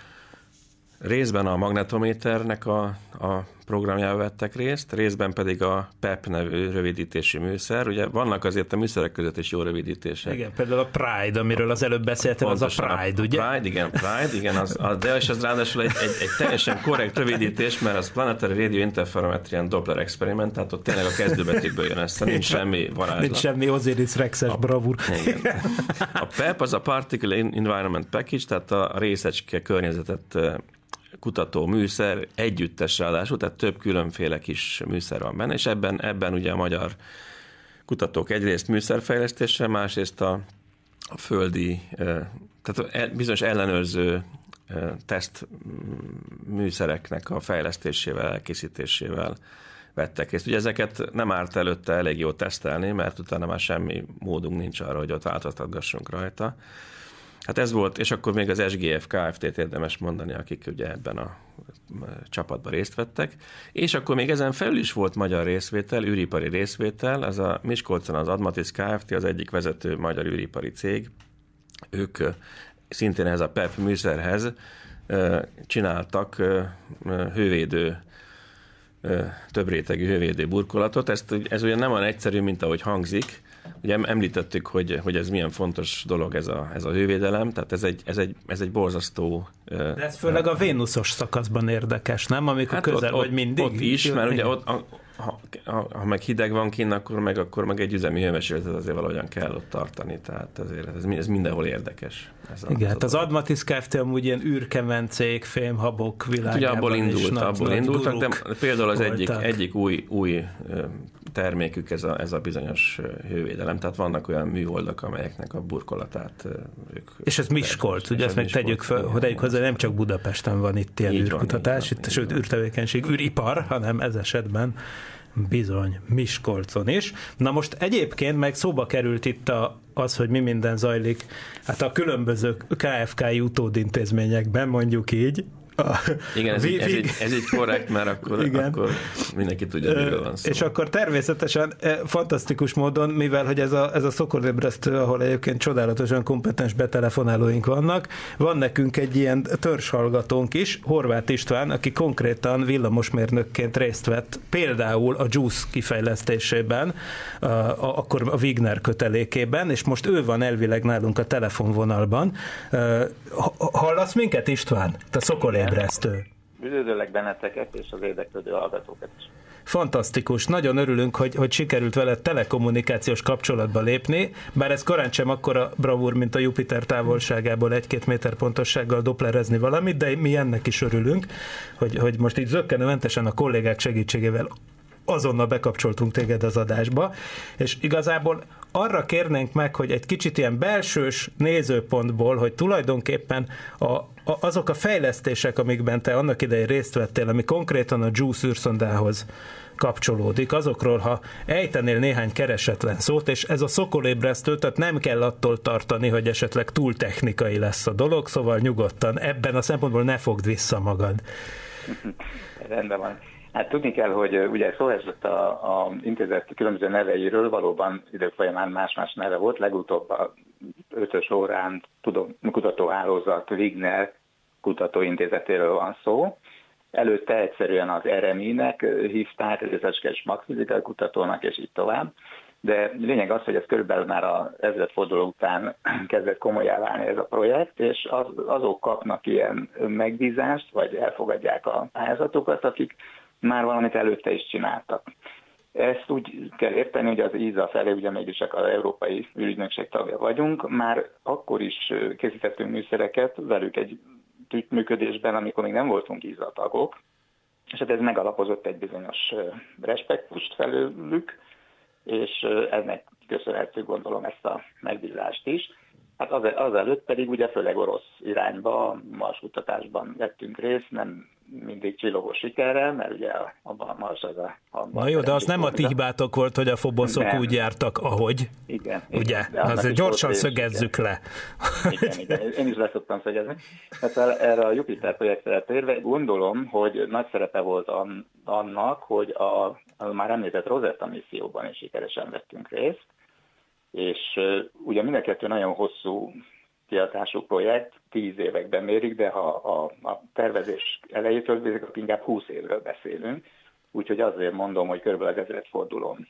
részben a magnetométernek a, a programjával vettek részt, részben pedig a pé e pé nevű rövidítési műszer. Ugye vannak azért a műszerek között is jó rövidítések. Igen, például a Pride, amiről az előbb beszéltem, az a Pride, ugye? A Pride, igen, Pride, igen, az, az, de és az ráadásul egy, egy, egy teljesen korrekt rövidítés, mert az Planetary Radio Interferometry and Doppler Experiment, tehát ott tényleg a kezdőbetűkből jön össze, nincs semmi varázslat. Nincs semmi Osiris-Rexes bravúr. Igen. A pé e pé az a Particle Environment Package, tehát a részecske környezetet kutató műszer együttes ráadásul, tehát több különféle kis műszer van benne, és ebben, ebben ugye a magyar kutatók egyrészt műszerfejlesztéssel, másrészt a, a földi, tehát bizonyos ellenőrző teszt műszereknek a fejlesztésével, elkészítésével vettek részt. Ugye ezeket nem árt előtte elég jól tesztelni, mert utána már semmi módunk nincs arra, hogy ott változtatgassunk rajta. Hát ez volt, és akkor még az es gé ef Kft-t érdemes mondani, akik ugye ebben a csapatban részt vettek. És akkor még ezen felül is volt magyar részvétel, űripari részvétel, ez a Miskolcon az Admatis Kft., az egyik vezető magyar űripari cég. Ők szintén ez a pé e pé műszerhez csináltak hővédő, több rétegű hővédő burkolatot. Ezt, ez ugye nem olyan egyszerű, mint ahogy hangzik. Ugye említettük, hogy, hogy ez milyen fontos dolog ez a, ez a hővédelem, tehát ez egy, ez egy, ez egy borzasztó... De ez főleg a Vénuszos szakaszban érdekes, nem? Amikor hát közel ott, vagy mindig. Ott is, mert ugye ott, a, ha, ha, ha meg hideg van kint, akkor meg, akkor meg egy üzemi hőmérsékletet azért valahogyan kell ott tartani, tehát azért ez, ez mindenhol érdekes. Ez a, igen, hát az Admatis Kft. Amúgy ilyen űrkemencék, fémhabok világában hát ugye abból indult, is abból indultak, de például az egyik, voltak. egyik új, új termékük ez a, ez a bizonyos hővédelem, tehát vannak olyan műholdak, amelyeknek a burkolatát ők... És ez Miskolc, ugye ezt meg tegyük fel, hogy tegyük hozzá, nem csak Budapesten van itt ilyen így űrkutatás, van, itt sőt űrtevékenység, űripar, hanem ez esetben bizony Miskolcon is. Na most egyébként meg szóba került itt a, az, hogy mi minden zajlik, hát a különböző ká ef ká-i utódintézményekben, mondjuk így. A, igen, ez, így, ez, így, ez így korrekt, mert akkor, akkor mindenki tudja, miről van szó. És akkor természetesen fantasztikus módon, mivel hogy ez a, ez a szokolébresztő, ahol egyébként csodálatosan kompetens betelefonálóink vannak, van nekünk egy ilyen törzshallgatónk is, Horváth István, aki konkrétan villamosmérnökként részt vett például a JUICE kifejlesztésében, a, a, akkor a Wigner kötelékében, és most ő van elvileg nálunk a telefonvonalban. Hallasz minket, István? Te szokolébresztő. Ébresztő. Üdvözöllek benneteket és az érdeklődő hallgatókat is. Fantasztikus, nagyon örülünk, hogy, hogy sikerült veled telekommunikációs kapcsolatba lépni, bár ez korán sem akkora bravúr, mint a Jupiter távolságából egy-két méter pontossággal dopplerezni valamit, de mi ennek is örülünk, hogy, hogy most így zökkenőmentesen a kollégák segítségével azonnal bekapcsoltunk téged az adásba, és igazából arra kérnénk meg, hogy egy kicsit ilyen belsős nézőpontból, hogy tulajdonképpen a, a, azok a fejlesztések, amikben te annak idején részt vettél, ami konkrétan a JUICE űrszondához kapcsolódik, azokról, ha ejtenél néhány keresetlen szót, és ez a szokolébresztő, tehát nem kell attól tartani, hogy esetleg túl technikai lesz a dolog, szóval nyugodtan ebben a szempontból ne fogd vissza magad. Rendben van. Hát tudni kell, hogy ugye szó esett a, a intézet különböző neveiről, valóban idők folyamán más-más neve volt, legutóbb a ötös órán tudom, kutatóhálózat Wigner kutatóintézetéről van szó. előtte egyszerűen az er em i-nek hívták, részecskés magfizikai kutatónak, és így tovább. De lényeg az, hogy ez körülbelül már az ezredforduló után kezdett komolyá válni ez a projekt, és az, azok kapnak ilyen megbízást, vagy elfogadják a pályázatokat, akik már valamit előtte is csináltak. Ezt úgy kell érteni, hogy az í es á felé, ugye mégis csak az Európai űrügynökség tagja vagyunk, már akkor is készítettünk műszereket velük egy működésben, amikor még nem voltunk í es á tagok, és hát ez megalapozott egy bizonyos respektust felőlük, és ennek köszönhető, gondolom, ezt a megbízást is. Hát az, az előtt pedig ugye főleg orosz irányba, Mars kutatásban vettünk részt, nem mindig csillogó sikerrel, mert ugye abban a Mars az a... a Na jó, de az nem a ti hibátok volt, hogy a foboszok nem. úgy jártak, ahogy. Igen. Ugye? Azért gyorsan szögezzük le. Igen, igen. Én is leszoktam szögezni. Hát erre a Jupiter projektre térve gondolom, hogy nagy szerepe volt annak, hogy a, a már említett Rosetta misszióban is sikeresen vettünk részt, és uh, ugye mind a kettő nagyon hosszú kiadású projekt, tíz években mérik, de ha a, a tervezés elejétől végig, akkor inkább húsz évről beszélünk, úgyhogy azért mondom, hogy körülbelül az ezredfordulón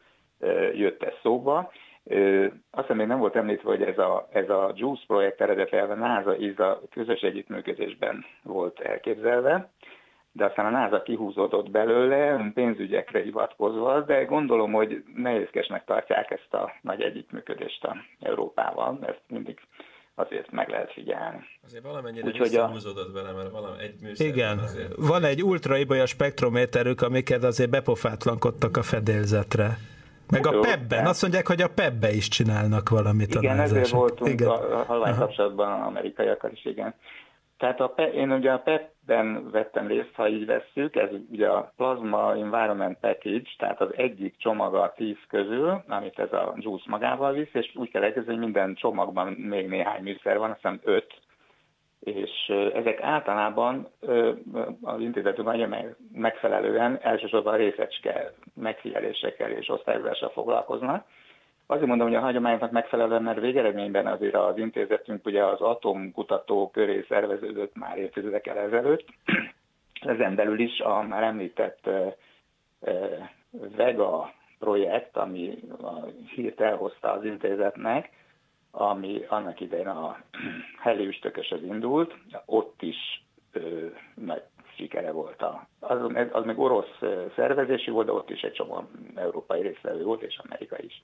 uh, jött ez szóba. Uh, aztán még nem volt említve, hogy ez a, ez a JUICE projekt eredetileg a NASA í es á közös együttműködésben volt elképzelve, de aztán a NASA kihúzódott belőle, pénzügyekre hivatkozva, de gondolom, hogy nehézkesnek tartják ezt a nagy együttműködést a Európával, ezt mindig azért meg lehet figyelni. Azért valamennyire Úgyhogy visszahúzódott vele, mert valami egy műszerben igen, azért... van egy ultraibolya spektrométerük, amiket azért bepofátlankodtak a fedélzetre. Meg a pebben, azt mondják, hogy a pebbe is csinálnak valamit. Igen, a ezért voltunk igen. a halvány kapcsolatban amerikaiakkal is, igen. Tehát a, én ugye a pepben vettem részt, ha így vesszük, ez ugye a Plasma Environment Package, tehát az egyik csomaga a tíz közül, amit ez a JUICE magával visz, és úgy kell elkezdeni, hogy minden csomagban még néhány műszer van, azt hiszem öt, és ezek általában az intézetünk nagyon megfelelően elsősorban részecske megfigyelésekkel és osztályozással foglalkoznak. Azért mondom, hogy a hagyományoknak megfelelően, mert végeredményben azért az intézetünk ugye az atomkutató köré szerveződött már évtizedekkel ezelőtt. Ezen belül is a már említett uh, uh, Vega projekt, ami a hírt elhozta az intézetnek, ami annak idején a heliumstököshöz indult, ott is uh, nagy sikere volt. A, az, az még orosz szervezésű volt, de ott is egy csomó európai résztvevő volt, és amerikai is.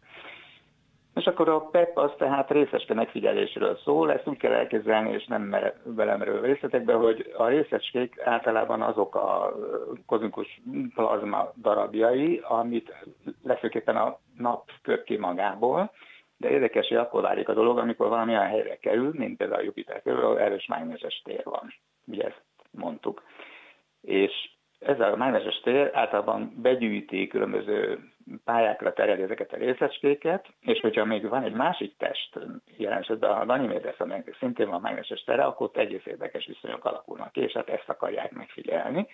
És akkor a pep az tehát részecske megfigyelésről szól, ezt úgy kell elképzelni, és nem belemerül részletekbe, hogy a részecskék általában azok a kozmikus plazma darabjai, amit legfőképpen a nap köp ki magából, de érdekes, hogy akkor válik a dolog, amikor valami olyan helyre kerül, mint például a Jupiter körül, ahol erős mágneses tér van. Ugye ezt mondtuk. És ez a mágneses tér általában begyűjti különböző pályákra terjed ezeket a részecskéket, és hogyha még van egy másik test, jelen esetben a Ganymédes, amelynek szintén van mágneses tere, akkor ott egész érdekes viszonyok alakulnak ki, és hát ezt akarják megfigyelni.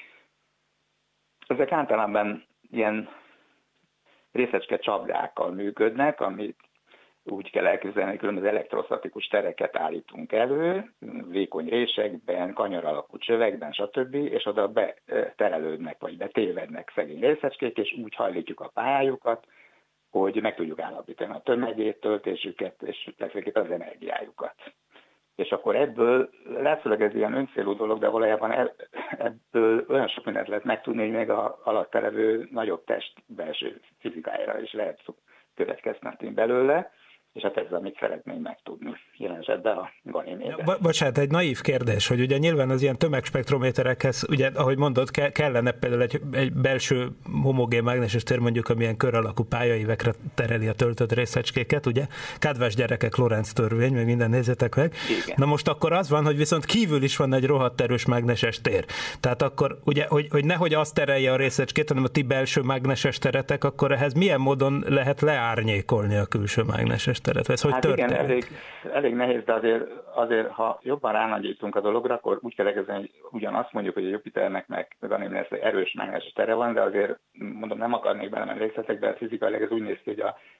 Ezek általában ilyen részecske csapdákkal működnek, amit úgy kell elképzelni, hogy különböző elektrostatikus tereket állítunk elő, vékony résekben, kanyar alakú csövekben, stb., és oda beterelődnek, vagy betévednek szegény részecskék, és úgy hajlítjuk a pályájukat, hogy meg tudjuk állapítani a tömegét, töltésüket, és legfőképpen az energiájukat. És akkor ebből, látszólag ez ilyen öncélú dolog, de valójában ebből olyan sok mindent lehet megtudni, hogy még a alatt levő nagyobb test belső fizikájára is lehet következtetni belőle, és hát ezzel mit szeretnénk megtudni, jelen esetben a Ganymédes. Ja, bocsánat, egy naív kérdés, hogy ugye nyilván az ilyen tömegspektrométerekhez, ugye, ahogy mondod, ke- kellene például egy, egy belső homogén mágneses tér, mondjuk, amilyen kör alakú pályaívekre tereli a töltött részecskéket, ugye? Kedves gyerekek, Lorentz törvény, meg minden nézzetek meg. Igen. Na most akkor az van, hogy viszont kívül is van egy rohadt erős mágneses tér. Tehát akkor ugye, hogy, hogy nehogy azt terelje a részecskét, hanem a ti belső mágneses teretek, akkor ehhez milyen módon lehet leárnyékolni a külső mágneses teret? Ez hogy hát történik? igen, elég, elég nehéz, de azért, azért, ha jobban ránagyítunk a dologra, akkor úgy kell elkezdeni, hogy ugyanazt mondjuk, hogy a Jupiternek meg Ganymédesnek erős mágneses tere van, de azért mondom, nem akarnék belemenni részletekbe, fizikailag ez úgy néz ki, hogy a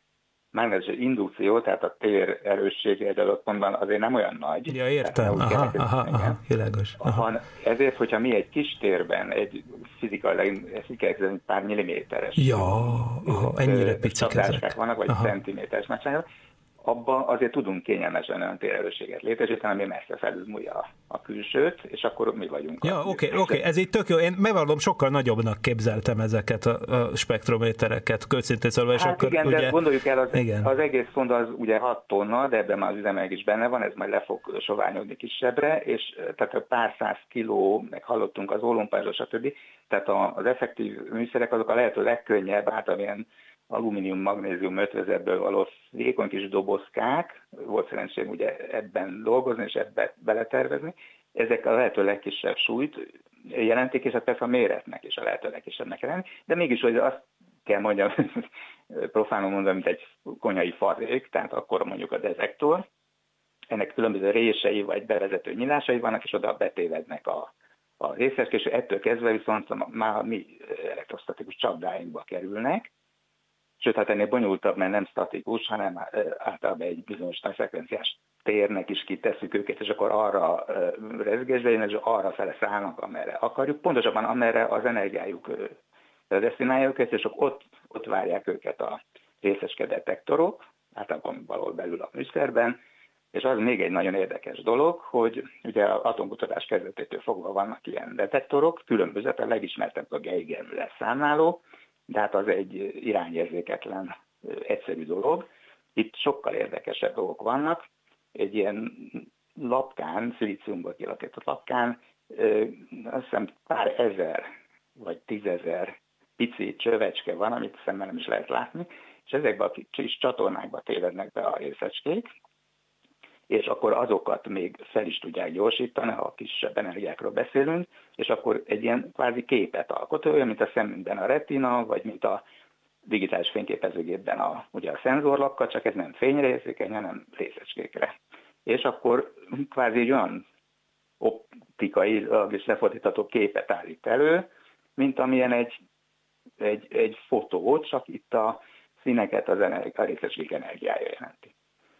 mágneses indukció, tehát a tér erőssége egy adott pontban azért nem olyan nagy. Ja, értem. Aha, aha, aha, világos. Aha. Ezért, hogyha mi egy kis térben, egy fizikailag, fizikai pár milliméteres ja, aha, ennyire picik ezek. vannak, vagy aha. centiméteres nagyságok, abban azért tudunk kényelmesen olyan térerősséget létesíteni, ami messze felülmúlja a, a külsőt, és akkor mi vagyunk. Ja, oké, oké, okay, ez így tök jó. Én megvallom, sokkal nagyobbnak képzeltem ezeket a, a spektrométereket, köszintén szólva, és hát akkor igen, ugye... de gondoljuk el, az, az egész font az ugye hat tonna, de ebben már az üzemanyag is benne van, ez majd le fog soványodni kisebbre, és tehát a pár száz kiló, meg hallottunk az ólompanzsról, stb. Tehát az effektív műszerek azok a lehető legkönnyebb, általában ilyen alumínium, magnézium ötvezetből való vékony kis dobozkák, volt szerencsém ugye ebben dolgozni és ebbe beletervezni, ezek a lehető legkisebb súlyt jelentik, és hát persze a méretnek is a lehető legkisebbnek jelentik, de mégis, hogy azt kell mondjam, profánul mondom, mint egy konyhai farék, tehát akkor mondjuk a detektor, ennek különböző rései vagy bevezető nyilásai vannak, és oda betévednek a, a részecske, és ettől kezdve viszont már a mi elektrostatikus csapdáinkba kerülnek. Sőt, hát ennél bonyolultabb, mert nem statikus, hanem általában egy bizonyos nagy frekvenciás térnek is kitesszük őket, és akkor arra rezgésbe, és arra fele szállnak, amerre akarjuk. Pontosabban amerre az energiájuk destinálja őket, és akkor ott, ott várják őket a részecske detektorok, általában valahol belül a műszerben, és az még egy nagyon érdekes dolog, hogy ugye az atomkutatás kezdetétől fogva vannak ilyen detektorok, különböző, a legismertebb a Geiger-Müller számláló, de hát az egy irányérzéketlen, egyszerű dolog. Itt sokkal érdekesebb dolgok vannak. Egy ilyen lapkán, szilíciumból kialakított lapkán, azt hiszem pár ezer vagy tízezer pici csövecske van, amit szemmel nem is lehet látni, és ezekben a kis csatornákba tévednek be a részecskék, és akkor azokat még fel is tudják gyorsítani, ha a kisebb energiákról beszélünk, és akkor egy ilyen kvázi képet alkot, olyan, mint a szemünkben a retina, vagy mint a digitális fényképezőgépben a, ugye a szenzorlakkal, csak ez nem fényre érzékeny, hanem részecskékre. És akkor kvázi egy olyan optikai és lefordítható képet állít elő, mint amilyen egy, egy, egy fotó, csak itt a színeket az energi- a részecskék energiája jelenti.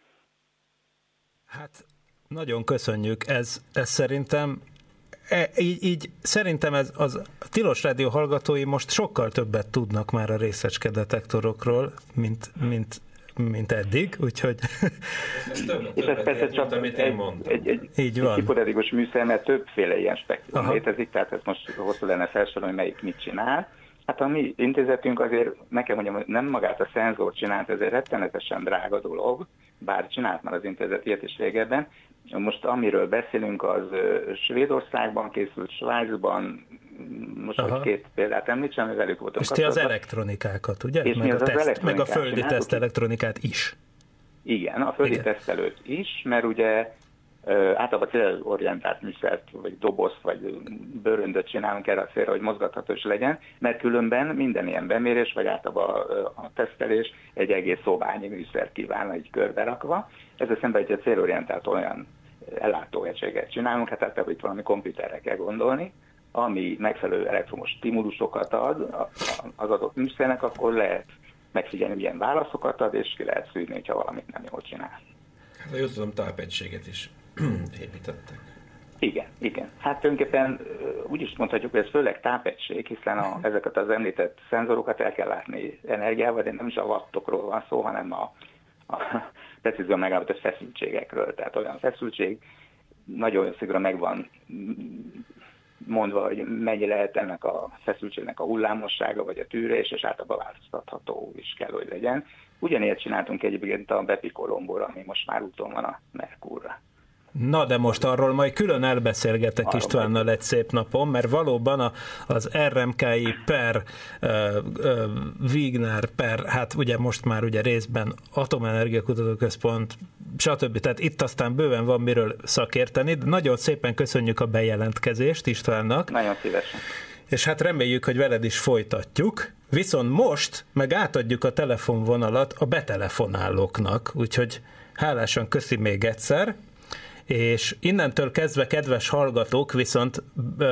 Hát nagyon köszönjük, ez, ez szerintem, e, így, így szerintem ez az a Tilos Rádió hallgatói most sokkal többet tudnak már a részecske detektorokról, mint, mint, mint eddig, úgyhogy... Ez többet, és ez persze csak amit én mondtam. Egy, egy, így egy van. hipotetikus műszer, mert többféle ilyen spektrum Aha. létezik, tehát ez most hosszú lenne felsorolni, melyik mit csinál. Hát a mi intézetünk azért, nekem mondjam, hogy nem magát a szenzort csinált, ez egy rettenetesen drága dolog, bár csinált már az intézet ilyet is régebben. Most amiről beszélünk, az Svédországban készült, Svájcban, most Aha. hogy két példát említsem, hogy velük voltunk. És ti az elektronikákat, ugye? És meg, mi az a az teszt, meg a földi csináltuk? teszt elektronikát is. Igen, a földi Igen. tesztelőt is, mert ugye általában célorientált műszert, vagy dobozt, vagy bőröndöt csinálunk erre a célra, hogy mozgatható is legyen, mert különben minden ilyen bemérés, vagy általában a tesztelés egy egész szobányi műszer kívánna egy körbe rakva. Ezzel szemben egy célorientált olyan ellátóegységet csinálunk, hát általában itt valami komputerre kell gondolni, ami megfelelő elektromos stimulusokat ad az adott műszernek, akkor lehet megfigyelni, milyen válaszokat ad, és ki lehet szűrni, hogyha valamit nem jól csinál. Hát jól tudom, tápegységet is építettek. Igen, igen. Hát tulajdonképpen úgy is mondhatjuk, hogy ez főleg tápegység, hiszen a, ezeket az említett szenzorokat el kell látni energiával, de nem is a wattokról van szó, hanem a, a precízióan megállapított feszültségekről. Tehát olyan feszültség nagyon szigorúan meg van mondva, hogy mennyi lehet ennek a feszültségnek a hullámossága, vagy a tűrés, és általában változtatható is kell, hogy legyen. Ugyanilyet csináltunk egyébként a Bepi Colombóra, ami most már úton van a Merkurra. Na, de most arról majd külön elbeszélgetek arról Istvánnal egy szép napon, mert valóban a, az er em ká i per uh, uh, Vignár per, hát ugye most már ugye részben Atomenergia Kutatóközpont, stb. Tehát itt aztán bőven van miről szakérteni, de nagyon szépen köszönjük a bejelentkezést Istvánnak. Nagyon szívesen. És hát reméljük, hogy veled is folytatjuk. Viszont most meg átadjuk a telefonvonalat a betelefonálóknak, úgyhogy hálásan köszi még egyszer, és innentől kezdve, kedves hallgatók, viszont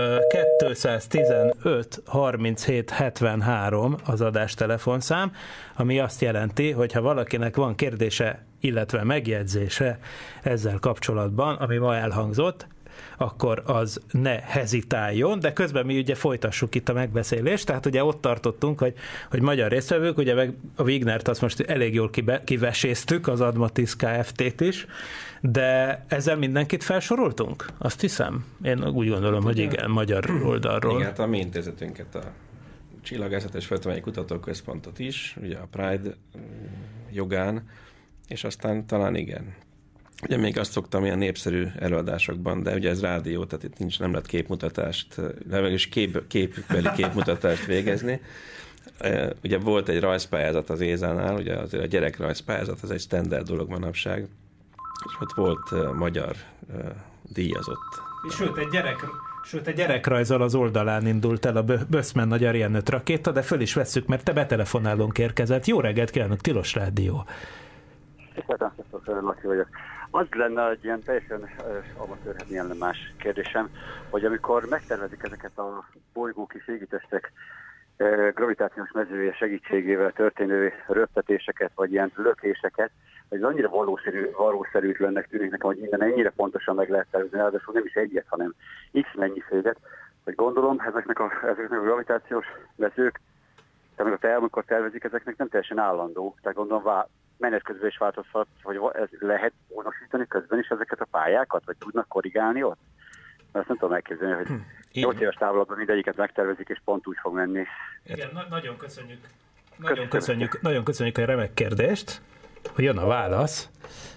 kétszáztizenöt harminchét hetvenhárom az adás telefonszám, ami azt jelenti, hogy ha valakinek van kérdése, illetve megjegyzése ezzel kapcsolatban, ami ma elhangzott, akkor az ne hezitáljon, de közben mi ugye folytassuk itt a megbeszélést, tehát ugye ott tartottunk, hogy, hogy magyar résztvevők, ugye meg a Wignert azt most elég jól kibe, kiveséztük, az Admatisz Kft-t is, de ezzel mindenkit felsoroltunk? Azt hiszem? Én úgy gondolom, hogy igen, magyar oldalról. Igen, hát a mi intézetünket, a Csillagászat és Földtudományi Kutatóközpontot is, ugye a Pride jogán, és aztán talán igen. Ugye még azt szoktam ilyen népszerű előadásokban, de ugye ez rádió, tehát itt nincs, nem lehet képmutatást, legalábbis kép, képbeli képmutatást végezni. Ugye volt egy rajzpályázat az Ézánál, ugye azért a gyerekrajzpályázat, az egy standard dolog manapság, és ott volt magyar díjazott. És sőt, egy gyerek... Sőt, egy gyerekrajzzal az oldalán indult el a Böszmen nagy Ariane öt rakéta, de föl is vesszük, mert te betelefonálónk érkezett. Jó reggelt kívánok, Tilos Rádió! Tiszteltem, Laci vagyok. Az lenne egy ilyen teljesen uh, amatőr, milyen más kérdésem, hogy amikor megtervezik ezeket a bolygók és égitestek uh, gravitációs mezője segítségével történő röptetéseket, vagy ilyen lökéseket, hogy annyira valószerű, valószerűtlennek tűnik nekem, hogy minden ennyire pontosan meg lehet tervezni, ráadásul nem is egyet, hanem x mennyiséget, hogy gondolom, ezeknek a, ezeknek a gravitációs mezők, tehát amikor, amikor tervezik, ezeknek nem teljesen állandó, tehát gondolom vá- menet közben is változhat, hogy ez lehet módosítani közben is ezeket a pályákat, vagy tudnak korrigálni ott? Mert azt nem tudom elképzelni, hogy hm, nyolc éves távlatban mindegyiket megtervezik, és pont úgy fog menni. Igen, na- nagyon köszönjük. Nagyon köszönjük, nagyon köszönjük a remek kérdést, hogy jön a válasz.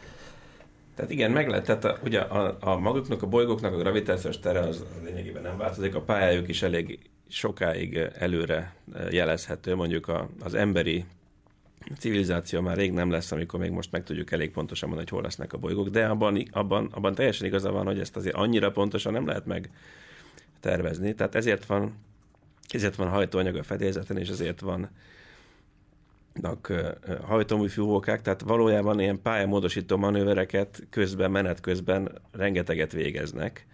Tehát igen, meg lehet, tehát a, ugye a, a maguknak, a bolygóknak a gravitációs tere az lényegében nem változik, a pályájuk is elég sokáig előre jelezhető, mondjuk a, az emberi civilizáció már rég nem lesz, amikor még most meg tudjuk elég pontosan mondani, hogy hol lesznek a bolygók, de abban, abban, abban teljesen igaza van, hogy ezt azért annyira pontosan nem lehet meg tervezni, tehát ezért van, ezért van hajtóanyag a fedélzeten, és ezért van hajtóműfűvókák, tehát valójában ilyen pályamódosító manővereket közben, menet közben rengeteget végeznek.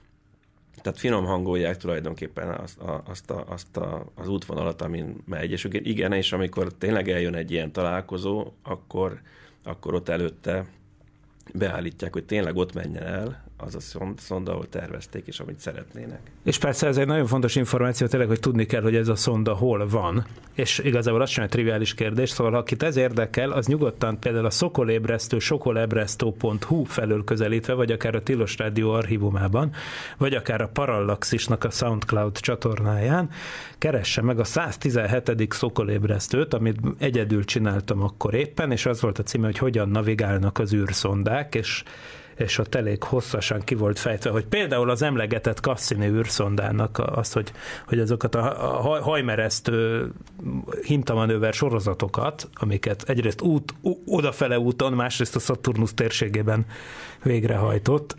Tehát finom hangolják tulajdonképpen azt, a, azt, a, azt a, az útvonalat, amin megy. És igen, és amikor tényleg eljön egy ilyen találkozó, akkor, akkor ott előtte beállítják, hogy tényleg ott menjen el az a szonda, ahol tervezték, és amit szeretnének. És persze ez egy nagyon fontos információ tényleg, hogy tudni kell, hogy ez a szonda hol van. És igazából az sem egy triviális kérdés, szóval akit ez érdekel, az nyugodtan például a szokolébresztő sokolebresztő pont hu felől közelítve, vagy akár a Tilos Rádió archívumában, vagy akár a Parallaxisnak a SoundCloud csatornáján keresse meg a száztizenhetedik szokolébresztőt, amit egyedül csináltam akkor éppen, és az volt a címe, hogy hogyan navigálnak az űrszondák, és és ott elég hosszasan ki volt fejtve, hogy például az emlegetett Cassini űrszondának az, hogy, hogy azokat a hajmeresztő hintamanőver sorozatokat, amiket egyrészt út, odafele úton, másrészt a Saturnus térségében végrehajtott,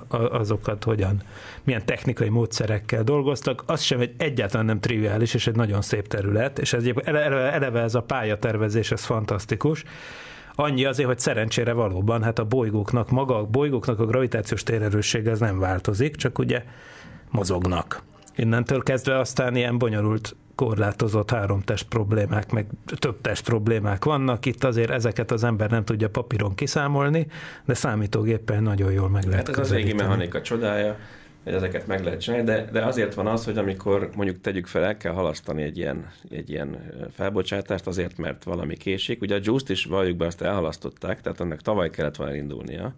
azokat hogyan, milyen technikai módszerekkel dolgoztak, az sem egy egyáltalán nem triviális, és egy nagyon szép terület, és ez eleve, eleve ez a pályatervezés, ez fantasztikus. Annyi azért, hogy szerencsére valóban, hát a bolygóknak, maga a bolygóknak a gravitációs térerőssége ez nem változik, csak ugye mozognak. Innentől kezdve aztán ilyen bonyolult, korlátozott háromtest problémák, meg több test problémák vannak. Itt azért ezeket az ember nem tudja papíron kiszámolni, de számítógéppen nagyon jól meg lehet hát ez az égi mechanika csodája, hogy ezeket meg lehet csinálni, de, de azért van az, hogy amikor mondjuk tegyük fel, el kell halasztani egy ilyen, egy ilyen felbocsátást, azért, mert valami késik. Ugye a Juice-t is valljuk be, azt elhalasztották, tehát annak tavaly kellett volna elindulnia.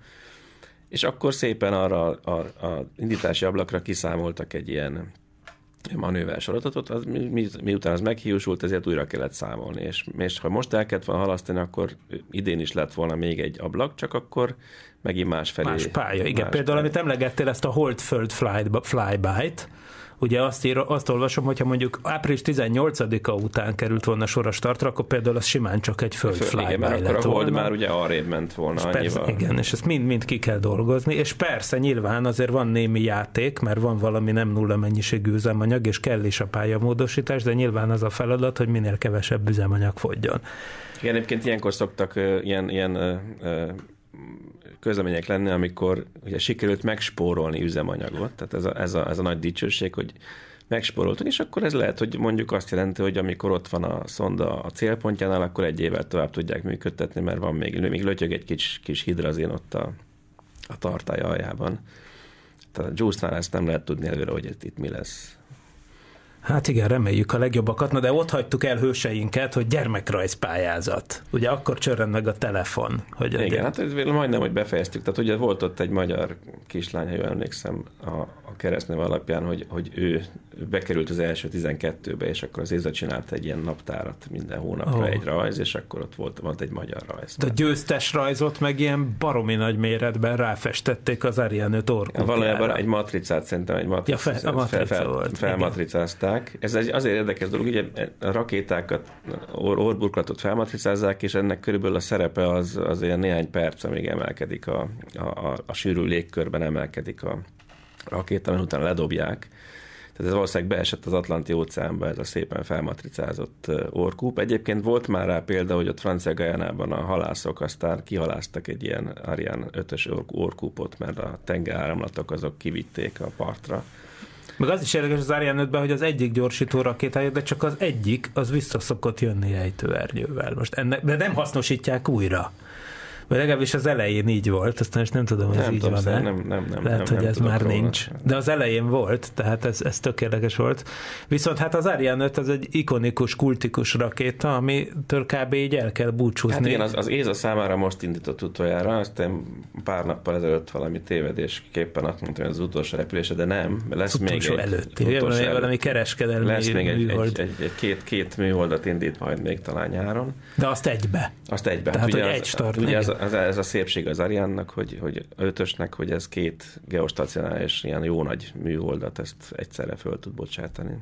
És akkor szépen arra a, a indítási ablakra kiszámoltak egy ilyen manőver sorozatot, az, mi, mi, miután az meghiúsult, ezért újra kellett számolni. És, és ha most el kellett volna halasztani, akkor idén is lett volna még egy ablak, csak akkor megint másfelé. Más pálya, igen. Más Például, pálya. Amit emlegettél, ezt a Holdföld flyby-t, ugye azt, ír, azt olvasom, hogyha mondjuk április tizennyolcadika után került volna sor a startra, akkor például az simán csak egy föld flyby igen, mert akkor lett a Hold volna. már ugye arrébb ment volna. És persze, igen, és ezt mind-mind ki kell dolgozni, és persze nyilván azért van némi játék, mert van valami nem nulla mennyiségű üzemanyag, és kell is a pályamódosítás, de nyilván az a feladat, hogy minél kevesebb üzemanyag fogjon. Igen, egyébként ilyenkor szoktak uh, ilyen, ilyen uh, uh, közlemények lenni, amikor ugye sikerült megspórolni üzemanyagot, tehát ez a, ez a, ez a nagy dicsőség, hogy megspóroltunk, és akkor ez lehet, hogy mondjuk azt jelenti, hogy amikor ott van a szonda a célpontjánál, akkor egy évvel tovább tudják működtetni, mert van még, még lötyög egy kis, kis hidrazén ott a, a tartály aljában. Tehát a Juice-nál ezt nem lehet tudni előre, hogy itt mi lesz. Hát igen, reméljük a legjobbakat, na de ott hagytuk el hőseinket, hogy gyermekrajzpályázat. Ugye akkor csörren meg a telefon. Hogy igen, ugye... hát ez majdnem, hogy befejeztük. Tehát ugye volt ott egy magyar kislány, ha jól emlékszem, a, a keresztneve alapján, hogy, hogy ő bekerült az első tizenkettőbe, és akkor az Éza csinált egy ilyen naptárat minden hónapra, oh. egy rajz, és akkor ott volt, volt egy magyar rajz. De a győztes rajzot meg ilyen baromi nagy méretben ráfestették az Ariane öt orkútjára. Valójában egy matricát, szerintem egy matricát, ja, fe, fel, fel, felmatricázták. Ez egy azért érdekes dolog, ugye a rakétákat, or, orburkolatot felmatricázzák, és ennek körülbelül a szerepe az, az ilyen néhány perc, amíg emelkedik a, a, a, a sűrű légkörben emelkedik a rakéta, mert utána ledobják. Tehát ez valószínűleg beesett az Atlanti óceánba, ez a szépen felmatricázott orkúp. Egyébként volt már rá példa, hogy ott Francia Guyanában a halászok aztán kihaláztak egy ilyen Ariane ötös orkúpot, mert a tengeráramlatok azok kivitték a partra. Meg az is érdekes az Ariane ötben, hogy az egyik gyorsító rakétája, de csak az egyik, az vissza szokott jönni ejtőernyővel. Most ennek, de nem hasznosítják újra. Vagy legalábbis az elején így volt, aztán nem tudom, hogy ez nem így tudom, van-e. Nem, nem, nem, Lehet, nem, hogy ez nem már róla. nincs. De az elején volt, tehát ez, ez tök érdekes volt. Viszont hát az Ariane öt az egy ikonikus, kultikus rakéta, amitől kb. Így el kell búcsúzni. Hát igen, az, az Éza számára most indított utoljára, aztán pár nappal ezelőtt valami tévedésképpen azt mondtam, hogy az utolsó repülése, de nem. Lesz az még egy előtti, utolsó valami, előtt. valami kereskedelmi lesz még egy, műhold. egy, egy, egy két, két műholdat indít majd még talán nyáron. De azt egybe. Azt egybe. Tehát, ugye hogy az, egy start. Ugye ez, ez, ez a szépség az Ariane-nak, hogy, hogy ötösnek, hogy ez két geostacionális ilyen jó nagy műholdat ezt egyszerre föl tud bocsátani.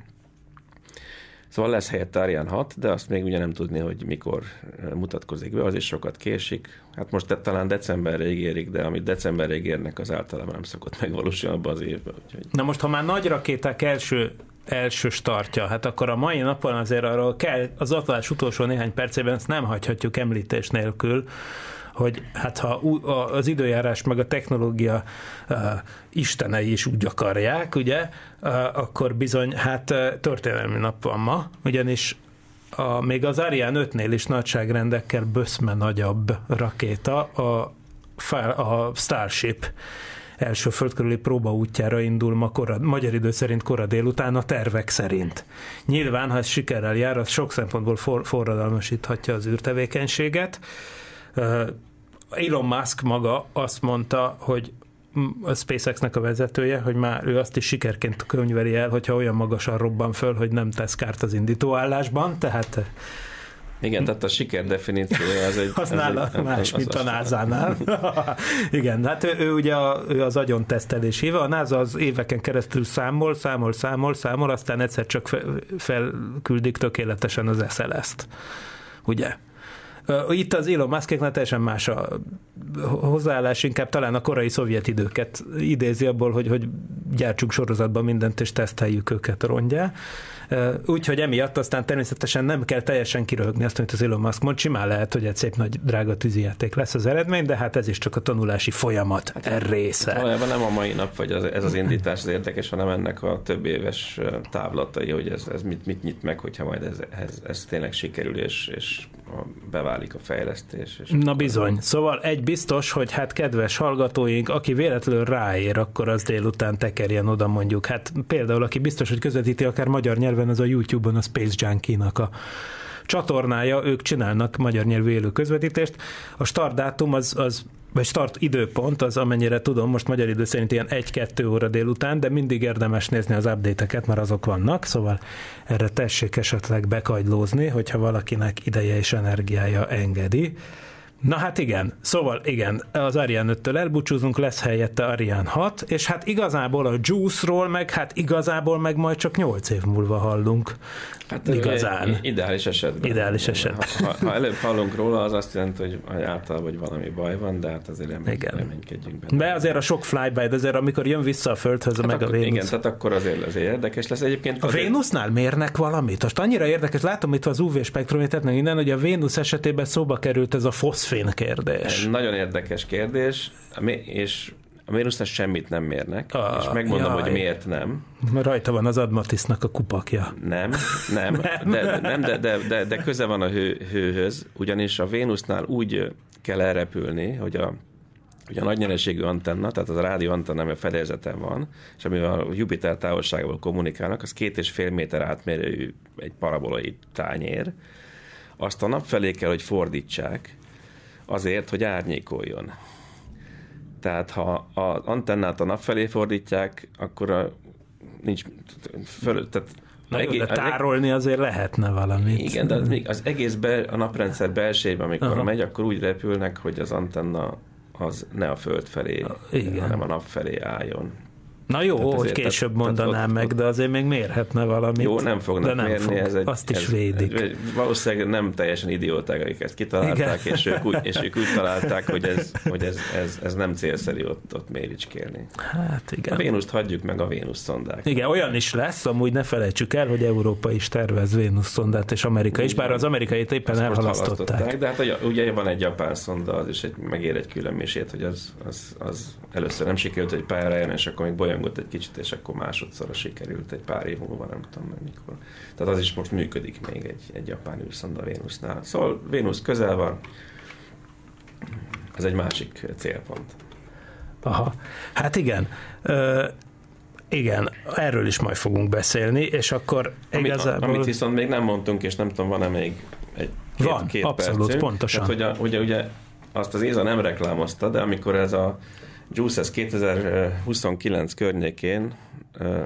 Szóval lesz helyette Ariane hat, de azt még ugye nem tudni, hogy mikor mutatkozik be, az is sokat késik. Hát most talán decemberre ígérik, de amit decemberre ígérnek, az általában nem szokott megvalósulni abban az évben. Úgyhogy... Na most, ha már nagy rakéták első első startja, hát akkor a mai napon azért arról kell, az adás utolsó néhány percében ezt nem hagyhatjuk említés nélkül, hogy hát ha az időjárás meg a technológia uh, istenei is úgy akarják, ugye, uh, akkor bizony hát uh, történelmi nap van ma, ugyanis a, még az Ariane ötnél is nagyságrendekkel böszme nagyobb rakéta, a, a Starship első földkörüli próbaútjára indul ma kora, magyar idő szerint kora délután a tervek szerint. Nyilván, ha ez sikerrel jár, az sok szempontból for, forradalmasíthatja az űrtevékenységet. Uh, Elon Musk maga azt mondta, hogy a SpaceX-nek a vezetője, hogy már ő azt is sikerként könyveli el, hogyha olyan magasan robban föl, hogy nem tesz kárt az indítóállásban, tehát igen, tehát a siker definíciója az egy... az nála egy, más, az, mint az a názánál. Igen, hát ő, ő ugye a, ő az agyon tesztelés híve, a NASA az éveken keresztül számol, számol, számol, számol, aztán egyszer csak fe, felküldik tökéletesen az es el es-t. Ugye? Itt az Elon Muskéknál teljesen más a hozzáállás, inkább talán a korai szovjet időket idézi abból, hogy, hogy gyártsunk sorozatban mindent, és teszteljük őket rongyá. Úgyhogy emiatt aztán természetesen nem kell teljesen kiröhögni azt, amit az Elon Musk mond, simán lehet, hogy egy szép nagy drága tűzijáték lesz az eredmény, de hát ez is csak a tanulási folyamat hát, része. Valójában nem a mai nap, vagy az, ez az indítás az érdekes, hanem ennek a több éves távlatai, hogy ez, ez mit, mit nyit meg, hogyha majd ez, ez, ez tényleg sikerül, és, és beválik a fejlesztés. És Na bizony. Szóval egy biztos, hogy hát kedves hallgatóink, aki véletlenül ráér, akkor az délután tekerjen oda mondjuk. Hát például, aki biztos, hogy közvetíti akár magyar nyelven, az a YouTube-on a Space Junkie-nak a csatornája, ők csinálnak magyar nyelvű élő közvetítést. A startdátum az, az vagy start időpont, az amennyire tudom, most magyar idő szerint ilyen egy-kettő óra délután, de mindig érdemes nézni az update-eket, mert azok vannak, szóval erre tessék esetleg bekagylózni, hogyha valakinek ideje és energiája engedi. Na hát igen, szóval igen, az Ariane öttől elbúcsúzunk, lesz helyette Ariane hat, és hát igazából a Juice-ról meg, hát igazából meg majd csak nyolc év múlva hallunk. Hát igazán. Ideális esetben. Ideális esetben. Ha, ha előbb hallunk róla, az azt jelenti, hogy általában vagy valami baj van, de hát azért reménykedjünk benne. De azért a sok flyby, de azért amikor jön vissza a Földhöz, hát meg akkor, a Vénusz. Igen, tehát akkor azért, azért érdekes lesz. Egyébként a azért... Vénusznál mérnek valamit? Most annyira érdekes, látom itt az ú vé spektrométert, meg innen, hogy a Vénusz esetében szóba került ez a foszfát finn kérdés. Nagyon érdekes kérdés, és a Vénusznak semmit nem mérnek, ah, és megmondom, jaj. hogy miért nem. Mert rajta van az Admatisznak a kupakja. Nem, nem, nem. De, nem de, de, de, de köze van a hő, hőhöz, ugyanis a Vénusznál úgy kell elrepülni, hogy a, hogy a nagynyereségű antenna, tehát az a rádió antenna, ami a fedélzeten van, és amivel a Jupiter távolságával kommunikálnak, az két és fél méter átmérőjű egy parabolai tányér. Azt a nap felé kell, hogy fordítsák, azért, hogy árnyékoljon. Tehát ha az antennát a nap felé fordítják, akkor a, nincs föl, tehát Na jó, de tárolni azért lehetne valamit. Igen, de az, az egész be, a naprendszer belsejében, amikor Aha. megy, akkor úgy repülnek, hogy az antenna az ne a föld felé, Igen. hanem a nap felé álljon. Na jó, tehát hogy később tehát, mondanám tehát ott, meg, de azért még mérhetne valamit. Jó, nem fognak nem mérni. Fog. Ez egy, Azt is ez, védik. Ez, valószínűleg nem teljesen idióták, akik ezt kitalálták, és ők, úgy, és ők úgy találták, hogy ez, hogy ez, ez, ez nem célszerű ott, ott méricskélni. Hát igen. A Vénuszt hagyjuk meg a Vénusz szondák. Igen, olyan is lesz, amúgy ne felejtsük el, hogy Európa is tervez Vénusz szondát, és Amerika is, bár az amerikait éppen azt elhalasztották. De hát ugye van egy japán szonda, az is egy, megér egy külön misét, hogy az, az, az először nem sikerült, hogy pályára jön, és akkor még bolyongott egy kicsit, és akkor másodszorra sikerült egy pár év múlva, nem tudom meg mikor. Tehát az is most működik még egy, egy japán űrszonda Vénusznál. Szóval Vénusz közel van, ez egy másik célpont. Aha, hát igen. Ö, igen, erről is majd fogunk beszélni, és akkor Ami, igazából... Amit viszont még nem mondtunk, és nem tudom, van-e még egy két, van, két abszolút, percünk. pontosan. Tehát, hogy a, ugye, ugye azt az é es á nem reklámozta, de amikor ez a JUICE kétezer-huszonkilenc környékén uh,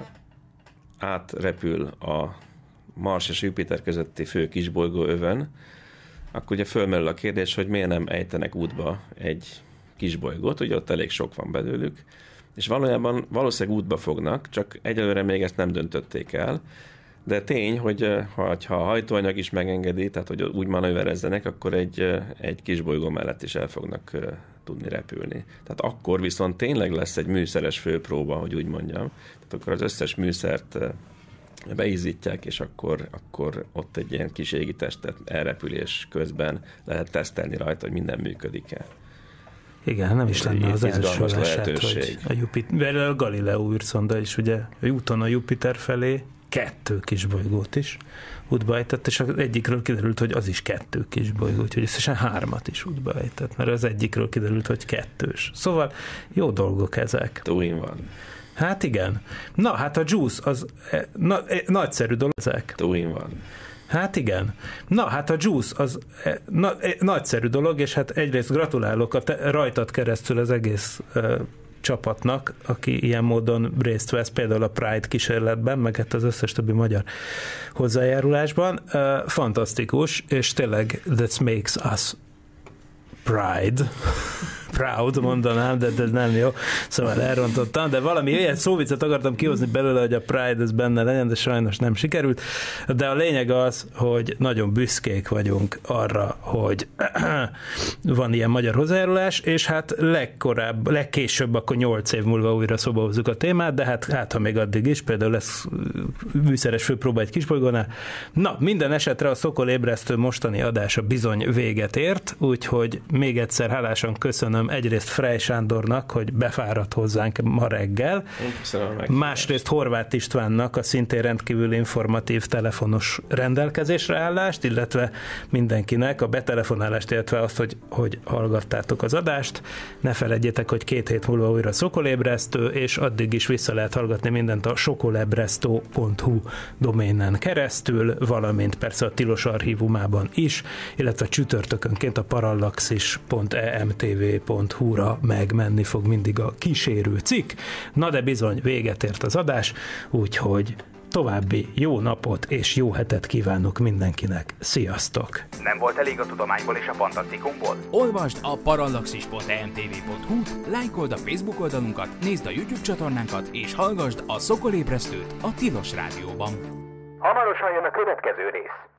átrepül a Mars és Jupiter közötti fő kisbolygó övön, akkor ugye fölmerül a kérdés, hogy miért nem ejtenek útba egy kisbolygót, ugye ott elég sok van belőlük, és valójában valószínűleg útba fognak, csak egyelőre még ezt nem döntötték el, de tény, hogy ha, ha a hajtóanyag is megengedi, tehát hogy úgy manőverezzenek, akkor egy, egy kisbolygó mellett is el fognak tudni repülni. Tehát akkor viszont tényleg lesz egy műszeres főpróba, hogy úgy mondjam. Tehát akkor az összes műszert beízítják, és akkor, akkor ott egy ilyen kis égitestet elrepülés közben lehet tesztelni rajta, hogy minden működik-e. Igen, nem is lenne az első eset, hogy a Jupiter, a Galileo űrszonda is ugye úton a Jupiter felé kettő kisbolygót is útba ejtett, és az egyikről kiderült, hogy az is kettő kisbolygó, úgyhogy összesen hármat is útba ejtett, mert az egyikről kiderült, hogy kettős. Szóval jó dolgok ezek. Túin van. Hát igen. Na, hát a JUICE az na, nagyszerű dolog ezek. Túin van. Hát igen. Na, hát a JUICE az na, nagyszerű dolog, és hát egyrészt gratulálok a te, rajtad keresztül az egész uh, csapatnak, aki ilyen módon részt vesz például a Pride kísérletben, meg hát az összes többi magyar hozzájárulásban. Uh, fantasztikus, és tényleg that makes us Pride. Proud mondanám, de ez nem jó. Szóval elrontottam, de valami ilyen szóviccet akartam kihozni belőle, hogy a Pride ez benne legyen, de sajnos nem sikerült. De a lényeg az, hogy nagyon büszkék vagyunk arra, hogy van ilyen magyar hozzájárulás, és hát legkorább, legkésőbb akkor nyolc év múlva újra szóba hozzuk a témát, de hát, hát ha még addig is, például lesz műszeres főpróba egy kisbolygónál. Na, minden esetre a Szokol ébresztő mostani adása bizony véget ért, úgyhogy még egyszer hálásan köszönöm egyrészt Frey Sándornak, hogy befáradt hozzánk ma reggel. Másrészt Horváth Istvánnak a szintén rendkívül informatív telefonos rendelkezésre állást, illetve mindenkinek a betelefonálást, illetve azt, hogy, hogy hallgattátok az adást. Ne feledjétek, hogy két hét múlva újra Szokolébresztő, és addig is vissza lehet hallgatni mindent a sokolebresztó pont hu doménen keresztül, valamint persze a Tilos archívumában is, illetve csütörtökönként a parallaxis pont e m t v pont hu-ra megmenni fog mindig a kísérő cikk. Na de bizony véget ért az adás, úgyhogy további jó napot és jó hetet kívánok mindenkinek. Sziasztok! Nem volt elég a tudományból és a fantasztikumból? Olvasd a parallaxis pont e m t v pont hu-t, lájkold a Facebook oldalunkat, nézd a YouTube csatornánkat, és hallgasd a Szokolébresztőt a Tilos Rádióban. Hamarosan jön a következő rész.